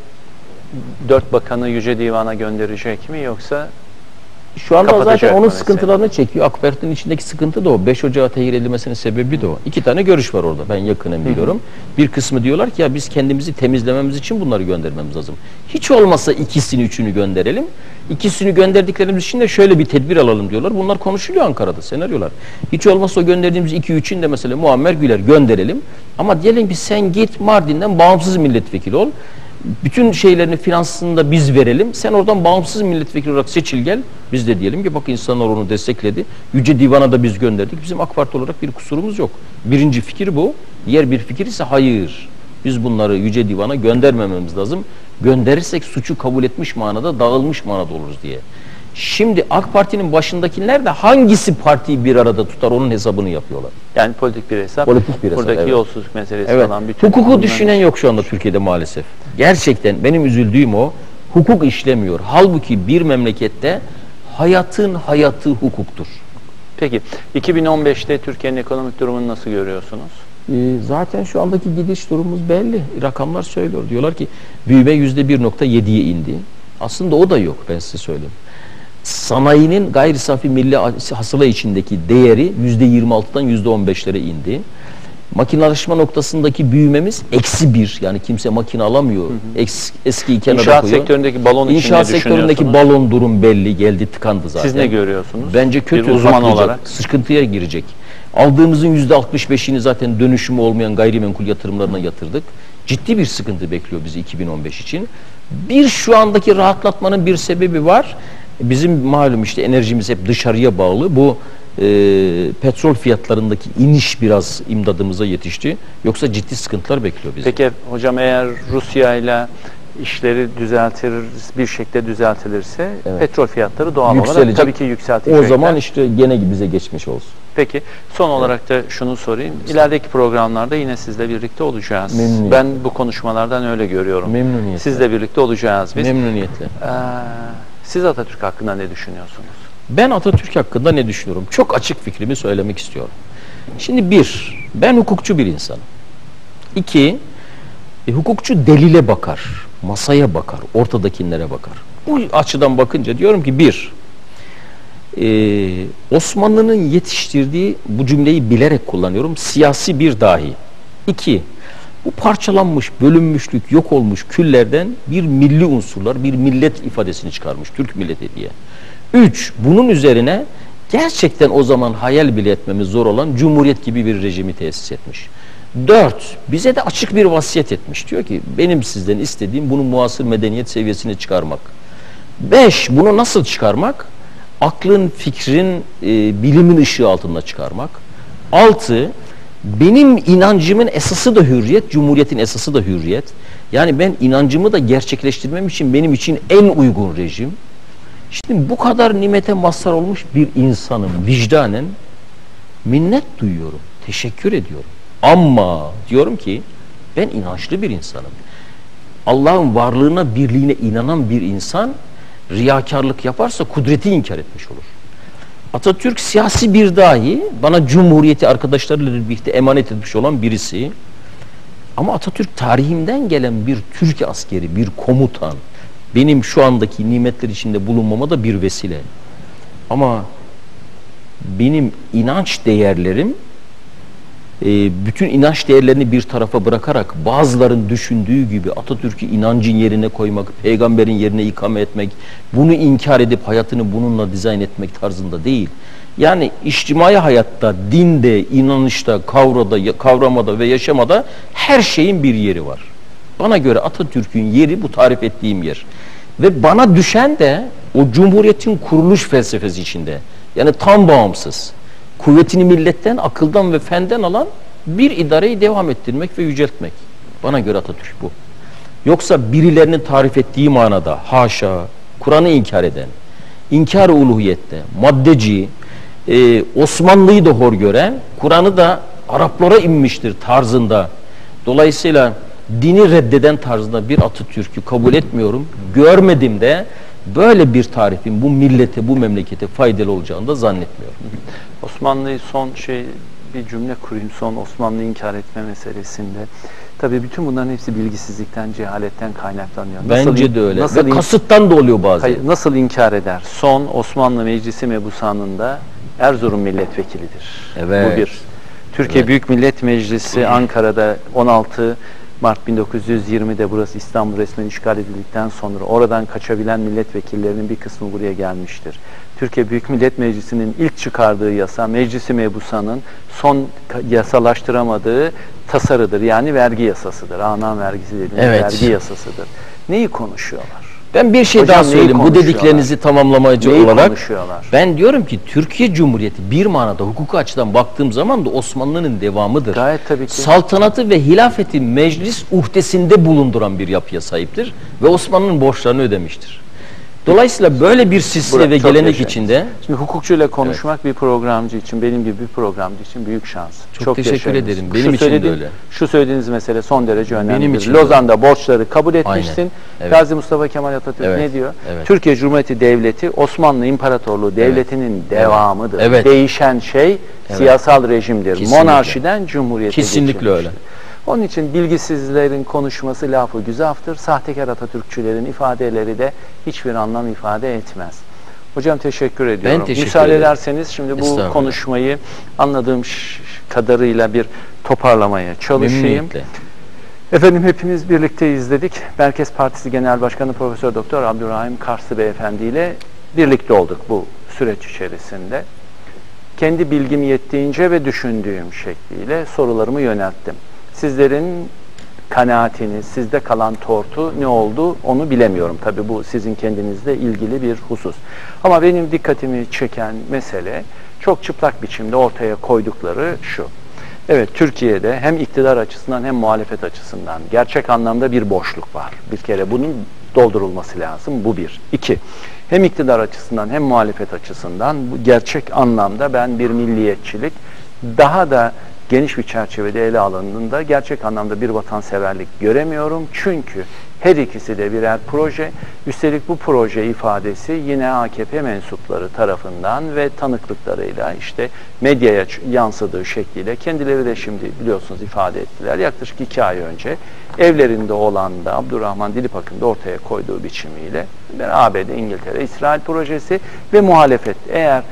[SPEAKER 1] dört bakanı Yüce Divan'a gönderecek mi yoksa
[SPEAKER 2] şu anda zaten onun
[SPEAKER 1] mesela
[SPEAKER 2] sıkıntılarını çekiyor. AK Parti'nin içindeki sıkıntı da o. beş Ocağı tehir edilmesinin sebebi de o. İki tane görüş var orada. Ben yakının biliyorum. Hı hı. Bir kısmı diyorlar ki ya biz kendimizi temizlememiz için bunları göndermemiz lazım. Hiç olmazsa ikisini, üçünü gönderelim. İkisini gönderdiklerimiz için de şöyle bir tedbir alalım diyorlar. Bunlar konuşuluyor Ankara'da, senaryolar. Hiç olmazsa o gönderdiğimiz iki üçün de mesela Muammer Güler gönderelim. Ama diyelim ki sen git Mardin'den bağımsız milletvekili ol. Bütün şeylerini, finansını da biz verelim. Sen oradan bağımsız milletvekili olarak seçil gel. Biz de diyelim ki bak insanlar onu destekledi. Yüce Divan'a da biz gönderdik. Bizim AK Parti olarak bir kusurumuz yok. Birinci fikir bu. Diğer bir fikir ise hayır. Biz bunları Yüce Divan'a göndermememiz lazım. Gönderirsek suçu kabul etmiş manada, dağılmış manada oluruz diye. Şimdi AK Parti'nin başındakiler de hangisi partiyi bir arada tutar onun hesabını yapıyorlar.
[SPEAKER 1] Yani politik bir hesap.
[SPEAKER 2] Politik bir hesap.
[SPEAKER 1] Buradaki
[SPEAKER 2] evet.
[SPEAKER 1] yolsuzluk meselesi
[SPEAKER 2] evet.
[SPEAKER 1] falan. Bütün
[SPEAKER 2] Hukuku
[SPEAKER 1] bunların...
[SPEAKER 2] düşünen yok şu anda Türkiye'de maalesef. Gerçekten benim üzüldüğüm o. Hukuk işlemiyor. Halbuki bir memlekette hayatın hayatı hukuktur.
[SPEAKER 1] Peki iki bin on beşte Türkiye'nin ekonomik durumunu nasıl görüyorsunuz?
[SPEAKER 2] Ee, zaten şu andaki gidiş durumumuz belli. Rakamlar söylüyor. Diyorlar ki büyüme yüzde bir nokta yediye indi. Aslında o da yok, ben size söyleyeyim. Sanayinin gayri safi milli hasıla içindeki değeri yüzde yirmi altıdan yüzde on beşlere indi. Makinalaşma noktasındaki büyümemiz eksi bir. Yani kimse makine alamıyor. Hı hı. Eski, eskiyi kenara
[SPEAKER 1] İnşaat
[SPEAKER 2] koyuyor.
[SPEAKER 1] sektöründeki balon için
[SPEAKER 2] İnşaat sektöründeki balon durum belli. Geldi, tıkandı zaten.
[SPEAKER 1] Siz ne görüyorsunuz?
[SPEAKER 2] Bence kötü.
[SPEAKER 1] Bir uzman
[SPEAKER 2] patlayacak,
[SPEAKER 1] olarak.
[SPEAKER 2] sıkıntıya girecek. Aldığımızın yüzde altmış beşini zaten dönüşümü olmayan gayrimenkul yatırımlarına yatırdık. Ciddi bir sıkıntı bekliyor bizi iki bin on beş için. Bir şu andaki rahatlatmanın bir sebebi var. Bizim malum işte enerjimiz hep dışarıya bağlı. Bu e, petrol fiyatlarındaki iniş biraz imdadımıza yetişti. Yoksa ciddi sıkıntılar bekliyor bizi.
[SPEAKER 1] Peki hocam, eğer Rusya ile işleri düzeltir, bir şekilde düzeltilirse evet, petrol fiyatları doğal
[SPEAKER 2] yükselecek
[SPEAKER 1] olarak tabii ki yükseltecekler.
[SPEAKER 2] O zaman işte gene bize geçmiş olsun.
[SPEAKER 1] Peki son evet, olarak da şunu sorayım. İlerideki programlarda yine sizle birlikte olacağız.
[SPEAKER 2] Memnuniyetle.
[SPEAKER 1] Ben bu konuşmalardan öyle görüyorum.
[SPEAKER 2] Memnuniyetle.
[SPEAKER 1] Sizle birlikte olacağız biz.
[SPEAKER 2] Memnuniyetle.
[SPEAKER 1] Ee, siz Atatürk hakkında ne düşünüyorsunuz?
[SPEAKER 2] Ben Atatürk hakkında ne düşünüyorum? Çok açık fikrimi söylemek istiyorum. Şimdi bir, ben hukukçu bir insanım. İki, e, hukukçu delile bakar, masaya bakar, ortadakilere bakar. Bu açıdan bakınca diyorum ki bir, e, Osmanlı'nın yetiştirdiği, bu cümleyi bilerek kullanıyorum, siyasi bir dahi. İki, bu parçalanmış, bölünmüşlük, yok olmuş küllerden bir milli unsurlar, bir millet ifadesini çıkarmış, Türk milleti diye. Üç, bunun üzerine gerçekten o zaman hayal bile etmemiz zor olan Cumhuriyet gibi bir rejimi tesis etmiş. Dört, bize de açık bir vasiyet etmiş. Diyor ki benim sizden istediğim bunu muasır medeniyet seviyesine çıkarmak. Beş, bunu nasıl çıkarmak? Aklın, fikrin, e, bilimin ışığı altında çıkarmak. Altı, benim inancımın esası da hürriyet, Cumhuriyet'in esası da hürriyet. Yani ben inancımı da gerçekleştirmem için benim için en uygun rejim. Şimdi bu kadar nimete mazhar olmuş bir insanım, vicdanen minnet duyuyorum, teşekkür ediyorum. Ama diyorum ki ben inançlı bir insanım. Allah'ın varlığına, birliğine inanan bir insan riyakarlık yaparsa kudreti inkar etmiş olur. Atatürk siyasi bir dahi, bana Cumhuriyeti arkadaşlarıyla birlikte emanet etmiş olan birisi. Ama Atatürk tarihimden gelen bir Türk askeri, bir komutan. Benim şu andaki nimetler içinde bulunmama da bir vesile. Ama benim inanç değerlerim, bütün inanç değerlerini bir tarafa bırakarak bazıların düşündüğü gibi Atatürk'ü inancın yerine koymak, peygamberin yerine ikame etmek, bunu inkar edip hayatını bununla dizayn etmek tarzında değil. Yani içtimai hayatta, dinde, inanışta, kavrada, kavramada ve yaşamada her şeyin bir yeri var. Bana göre Atatürk'ün yeri bu tarif ettiğim yer. Ve bana düşen de o Cumhuriyet'in kuruluş felsefesi içinde. Yani tam bağımsız. Kuvvetini milletten, akıldan ve fenden alan bir idareyi devam ettirmek ve yüceltmek. Bana göre Atatürk bu. Yoksa birilerinin tarif ettiği manada haşa, Kur'an'ı inkar eden, inkar-ı uluhiyette, maddeci, e, Osmanlı'yı da hor gören, Kur'an'ı da Araplara inmiştir tarzında. Dolayısıyla dini reddeden tarzında bir Atatürk'ü kabul etmiyorum. Görmedim de böyle bir tarifin bu millete, bu memlekete faydalı olacağını da zannetmiyorum.
[SPEAKER 1] Osmanlı'yı son şey bir cümle kurayım son Osmanlı'yı inkar etme meselesinde. Tabii bütün bunların hepsi bilgisizlikten, cehaletten kaynaklanıyor. Nasıl,
[SPEAKER 2] bence de öyle.
[SPEAKER 1] Nasıl
[SPEAKER 2] ve kasıttan da oluyor bazen.
[SPEAKER 1] Hayır, nasıl inkar eder? Son Osmanlı Meclisi Mebusanı'nda Erzurum milletvekilidir.
[SPEAKER 2] Evet.
[SPEAKER 1] Bu bir. Türkiye
[SPEAKER 2] Evet.
[SPEAKER 1] Büyük Millet Meclisi Ankara'da on altı Mart bin dokuz yüz yirmide burası İstanbul resmen işgal edildikten sonra oradan kaçabilen milletvekillerinin bir kısmı buraya gelmiştir. Türkiye Büyük Millet Meclisi'nin ilk çıkardığı yasa Meclisi Mebusan'ın son yasalaştıramadığı tasarıdır. Yani vergi yasasıdır. Anan vergisi dediğimiz
[SPEAKER 2] evet.
[SPEAKER 1] vergi yasasıdır. Neyi konuşuyorlar?
[SPEAKER 2] Ben bir şey
[SPEAKER 1] Hocam
[SPEAKER 2] daha söyleyeyim. Bu dediklerinizi tamamlamacı
[SPEAKER 1] neyi
[SPEAKER 2] olarak.
[SPEAKER 1] Konuşuyorlar?
[SPEAKER 2] Ben diyorum ki Türkiye Cumhuriyeti bir manada hukuku açıdan baktığım zaman da Osmanlı'nın devamıdır.
[SPEAKER 1] Gayet tabii ki.
[SPEAKER 2] Saltanatı ve hilafeti meclis uhdesinde bulunduran bir yapıya sahiptir ve Osmanlı'nın borçlarını ödemiştir. Dolayısıyla böyle bir silsile
[SPEAKER 1] Burak,
[SPEAKER 2] ve
[SPEAKER 1] çok
[SPEAKER 2] gelenek
[SPEAKER 1] yaşayın.
[SPEAKER 2] içinde.
[SPEAKER 1] Şimdi hukukçuyla konuşmak evet. bir programcı için, benim gibi bir programcı için büyük şans.
[SPEAKER 2] Çok,
[SPEAKER 1] çok
[SPEAKER 2] teşekkür
[SPEAKER 1] yaşayınız.
[SPEAKER 2] ederim.
[SPEAKER 1] Şu
[SPEAKER 2] Benim için de öyle.
[SPEAKER 1] Şu söylediğiniz mesele son derece önemli.
[SPEAKER 2] Benim için
[SPEAKER 1] Lozan'da borçları kabul etmişsin.
[SPEAKER 2] Evet.
[SPEAKER 1] Gazi Mustafa Kemal Atatürk
[SPEAKER 2] evet.
[SPEAKER 1] ne diyor?
[SPEAKER 2] Evet.
[SPEAKER 1] Türkiye Cumhuriyeti Devleti Osmanlı İmparatorluğu Devleti'nin evet. devamıdır.
[SPEAKER 2] Evet.
[SPEAKER 1] Değişen şey evet. siyasal rejimdir.
[SPEAKER 2] Kesinlikle.
[SPEAKER 1] Monarşiden cumhuriyete
[SPEAKER 2] Kesinlikle
[SPEAKER 1] geçilmiştir.
[SPEAKER 2] öyle.
[SPEAKER 1] Onun için bilgisizlerin konuşması lafı güzaftır. Sahtekar Atatürkçülerin ifadeleri de hiçbir anlam ifade etmez. Hocam teşekkür ediyorum.
[SPEAKER 2] Ben teşekkür
[SPEAKER 1] Müsaade
[SPEAKER 2] ederim.
[SPEAKER 1] ederseniz şimdi bu konuşmayı anladığım kadarıyla bir toparlamaya çalışayım. Efendim hepimiz birlikte izledik. Merkez Partisi Genel Başkanı Profesör Doktor Abdurrahim Karslı Beyefendi ile birlikte olduk bu süreç içerisinde. Kendi bilgim yettiğince ve düşündüğüm şekliyle sorularımı yönelttim. Sizlerin kanaatiniz, sizde kalan tortu ne oldu onu bilemiyorum. Tabii bu sizin kendinizle ilgili bir husus. Ama benim dikkatimi çeken mesele çok çıplak biçimde ortaya koydukları şu. Evet, Türkiye'de hem iktidar açısından hem muhalefet açısından gerçek anlamda bir boşluk var. Bir kere bunun doldurulması lazım. Bu bir. İki, hem iktidar açısından hem muhalefet açısından bu gerçek anlamda ben bir milliyetçilik daha da geniş bir çerçevede ele alındığında gerçek anlamda bir vatanseverlik göremiyorum. Çünkü her ikisi de birer proje. Üstelik bu proje ifadesi yine A K P mensupları tarafından ve tanıklıklarıyla işte medyaya yansıdığı şekliyle kendileri de şimdi biliyorsunuz ifade ettiler. Yaklaşık iki ay önce evlerinde olan da Abdurrahman Dilipak'ın da ortaya koyduğu biçimiyle A B D, İngiltere, İsrail projesi ve muhalefet. Eğer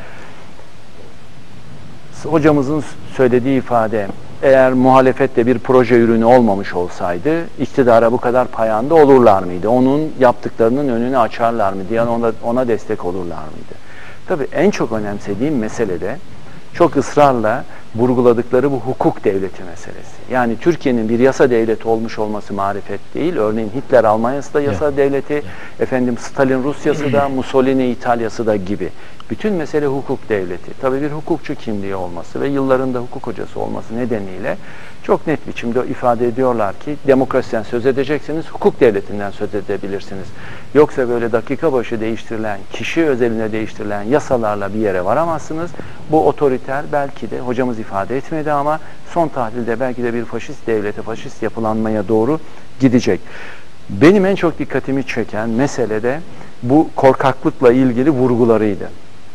[SPEAKER 1] hocamızın söylediği ifade eğer muhalefette bir proje ürünü olmamış olsaydı iktidara bu kadar payanda olurlar mıydı? Onun yaptıklarının önünü açarlar mıydı? Yani ona, ona destek olurlar mıydı? Tabii en çok önemsediğim mesele de çok ısrarla vurguladıkları bu hukuk devleti meselesi. Yani Türkiye'nin bir yasa devleti olmuş olması marifet değil. Örneğin Hitler Almanya'sı da yasa yeah. devleti, yeah. efendim Stalin Rusya'sı da, Mussolini İtalya'sı da gibi. Bütün mesele hukuk devleti. Tabii bir hukukçu kimliği olması ve yıllarında hukuk hocası olması nedeniyle çok net biçimde ifade ediyorlar ki demokrasiden söz edeceksiniz, hukuk devletinden söz edebilirsiniz. Yoksa böyle dakika başı değiştirilen, kişi özeline değiştirilen yasalarla bir yere varamazsınız. Bu otoriter, belki de hocamız ifade etmedi ama son tahlilde belki de bir faşist devlete, faşist yapılanmaya doğru gidecek. Benim en çok dikkatimi çeken mesele de bu korkaklıkla ilgili vurgularıydı.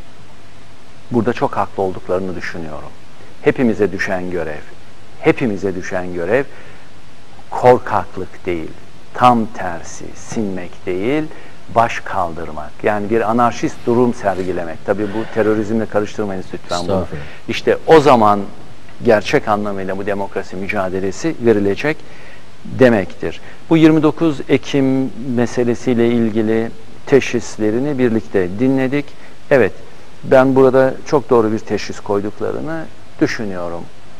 [SPEAKER 1] Burada çok haklı olduklarını düşünüyorum. Hepimize düşen görev, hepimize düşen görev korkaklık değil, tam tersi sinmek değil, baş kaldırmak. Yani bir anarşist durum sergilemek. Tabii bu terörizmle karıştırmayınız lütfen bunu. İşte o zaman gerçek anlamıyla bu demokrasi mücadelesi verilecek demektir. Bu yirmi dokuz Ekim meselesiyle ilgili teşhislerini birlikte dinledik. Evet, ben burada çok doğru bir teşhis koyduklarını düşünüyorum.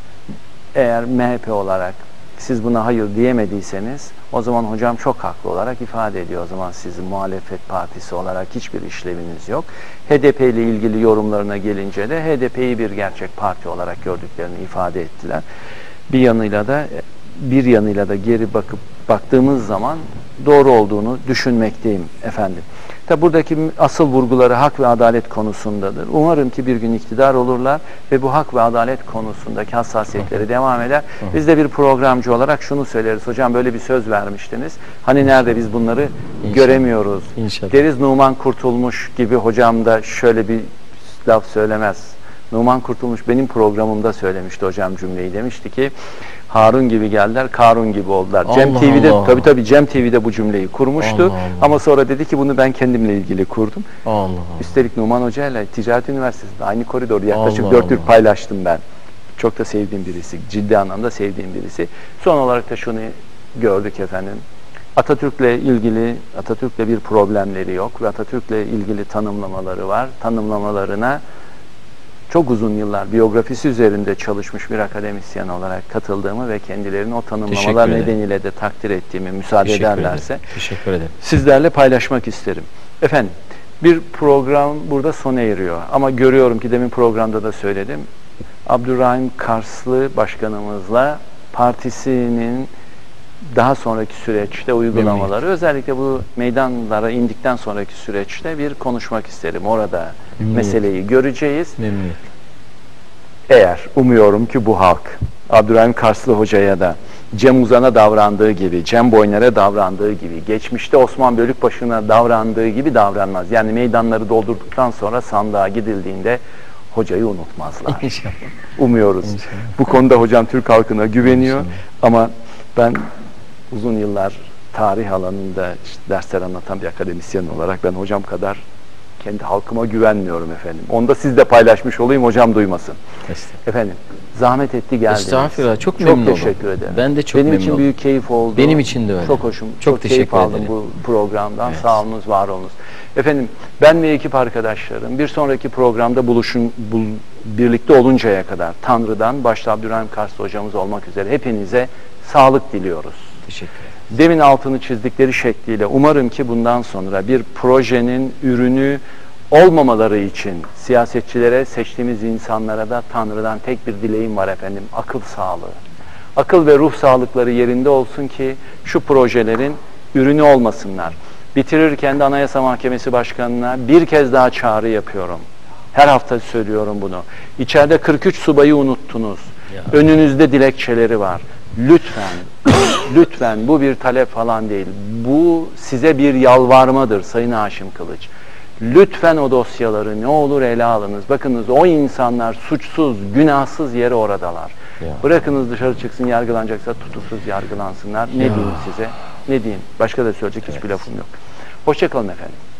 [SPEAKER 1] Eğer M H P olarak siz buna hayır diyemediyseniz o zaman hocam çok haklı olarak ifade ediyor. O zaman sizin muhalefet partisi olarak hiçbir işleviniz yok. H D P ile ilgili yorumlarına gelince de H D P'yi bir gerçek parti olarak gördüklerini ifade ettiler. Bir yanıyla da bir yanıyla da geri bakıp baktığımız zaman doğru olduğunu düşünmekteyim efendim. Tabi buradaki asıl vurguları hak ve adalet konusundadır. Umarım ki bir gün iktidar olurlar ve bu hak ve adalet konusundaki hassasiyetleri devam eder. Biz de bir programcı olarak şunu söyleriz. Hocam böyle bir söz vermiştiniz. Hani nerede biz bunları İnşallah. göremiyoruz. İnşallah. Deriz Numan Kurtulmuş gibi hocam da şöyle bir laf söylemez. Numan Kurtulmuş benim programımda söylemişti hocam cümleyi. Demişti ki Harun gibi geldiler, Karun gibi oldular. Allah Cem T V'de tabii tabii Cem T V'de bu cümleyi kurmuştu. Allah Allah. Ama sonra dedi ki bunu ben kendimle ilgili kurdum. Allah Allah. Üstelik Numan Hoca ile Ticaret Üniversitesi'nde aynı koridoru yaklaşık dört yıl paylaştım ben. Çok da sevdiğim birisi, ciddi anlamda sevdiğim birisi. Son olarak da şunu gördük efendim. Atatürk'le ilgili, Atatürk'le bir problemleri yok ve Atatürk'le ilgili tanımlamaları var. Tanımlamalarına çok uzun yıllar biyografisi üzerinde çalışmış bir akademisyen olarak katıldığımı ve kendilerini o tanımlamalar nedeniyle de takdir ettiğimi müsaade Teşekkür ederlerse ederim. Teşekkür ederim. Sizlerle paylaşmak isterim. Efendim, bir program burada sona eriyor ama görüyorum ki demin programda da söyledim. Abdurrahim Karslı başkanımızla partisinin daha sonraki süreçte uygulamaları, Memnuniyet. özellikle bu meydanlara indikten sonraki süreçte bir konuşmak isterim. Orada Memnuniyet. meseleyi göreceğiz. Memnuniyet. Eğer umuyorum ki bu halk Abdurrahim Karslı Hoca'ya da Cem Uzan'a davrandığı gibi, Cem Boyner'e davrandığı gibi, geçmişte Osman Bölükbaşı'na davrandığı gibi davranmaz. Yani meydanları doldurduktan sonra sandığa gidildiğinde hocayı unutmazlar. İnşallah. Umuyoruz. İnşallah. Bu konuda hocam Türk halkına güveniyor. İnşallah. Ama ben uzun yıllar tarih alanında işte dersler anlatan bir akademisyen olarak ben hocam kadar kendi halkıma güvenmiyorum efendim. Onu da siz de paylaşmış olayım, hocam duymasın. Efendim, zahmet etti geldiniz.
[SPEAKER 2] Estağfurullah, çok memnun
[SPEAKER 1] oldum. Çok teşekkür ederim.
[SPEAKER 2] Ben de çok
[SPEAKER 1] Benim
[SPEAKER 2] memnun
[SPEAKER 1] için
[SPEAKER 2] oldum.
[SPEAKER 1] büyük keyif oldu.
[SPEAKER 2] Benim için de öyle.
[SPEAKER 1] Çok hoşum.
[SPEAKER 2] Çok,
[SPEAKER 1] çok
[SPEAKER 2] teşekkür
[SPEAKER 1] keyif aldım
[SPEAKER 2] ederim.
[SPEAKER 1] bu programdan.
[SPEAKER 2] Evet.
[SPEAKER 1] Sağ olunuz, var olunuz. Efendim, ben ve ekip arkadaşlarım bir sonraki programda buluşun, bul, birlikte oluncaya kadar Tanrı'dan başta Abdurrahim Karslı hocamız olmak üzere hepinize sağlık diliyoruz.
[SPEAKER 2] Teşekkür ederim.
[SPEAKER 1] Demin altını çizdikleri şekliyle umarım ki bundan sonra bir projenin ürünü olmamaları için siyasetçilere, seçtiğimiz insanlara da Tanrı'dan tek bir dileğim var efendim. Akıl sağlığı. Akıl ve ruh sağlıkları yerinde olsun ki şu projelerin ürünü olmasınlar. Bitirirken de Anayasa Mahkemesi Başkanı'na bir kez daha çağrı yapıyorum. Her hafta söylüyorum bunu. İçeride kırk üç subayı unuttunuz. Ya. Önünüzde dilekçeleri var. Lütfen, lütfen bu bir talep falan değil. Bu size bir yalvarmadır Sayın Haşim Kılıç. Lütfen o dosyaları ne olur ele alınız. Bakınız o insanlar suçsuz, günahsız yere oradalar. Ya. Bırakınız dışarı çıksın, yargılanacaksa tutuksuz yargılansınlar. Ne ya. diyeyim size? Ne diyeyim? Başka da söyleyecek evet. hiçbir lafım yok. Hoşça kalın efendim.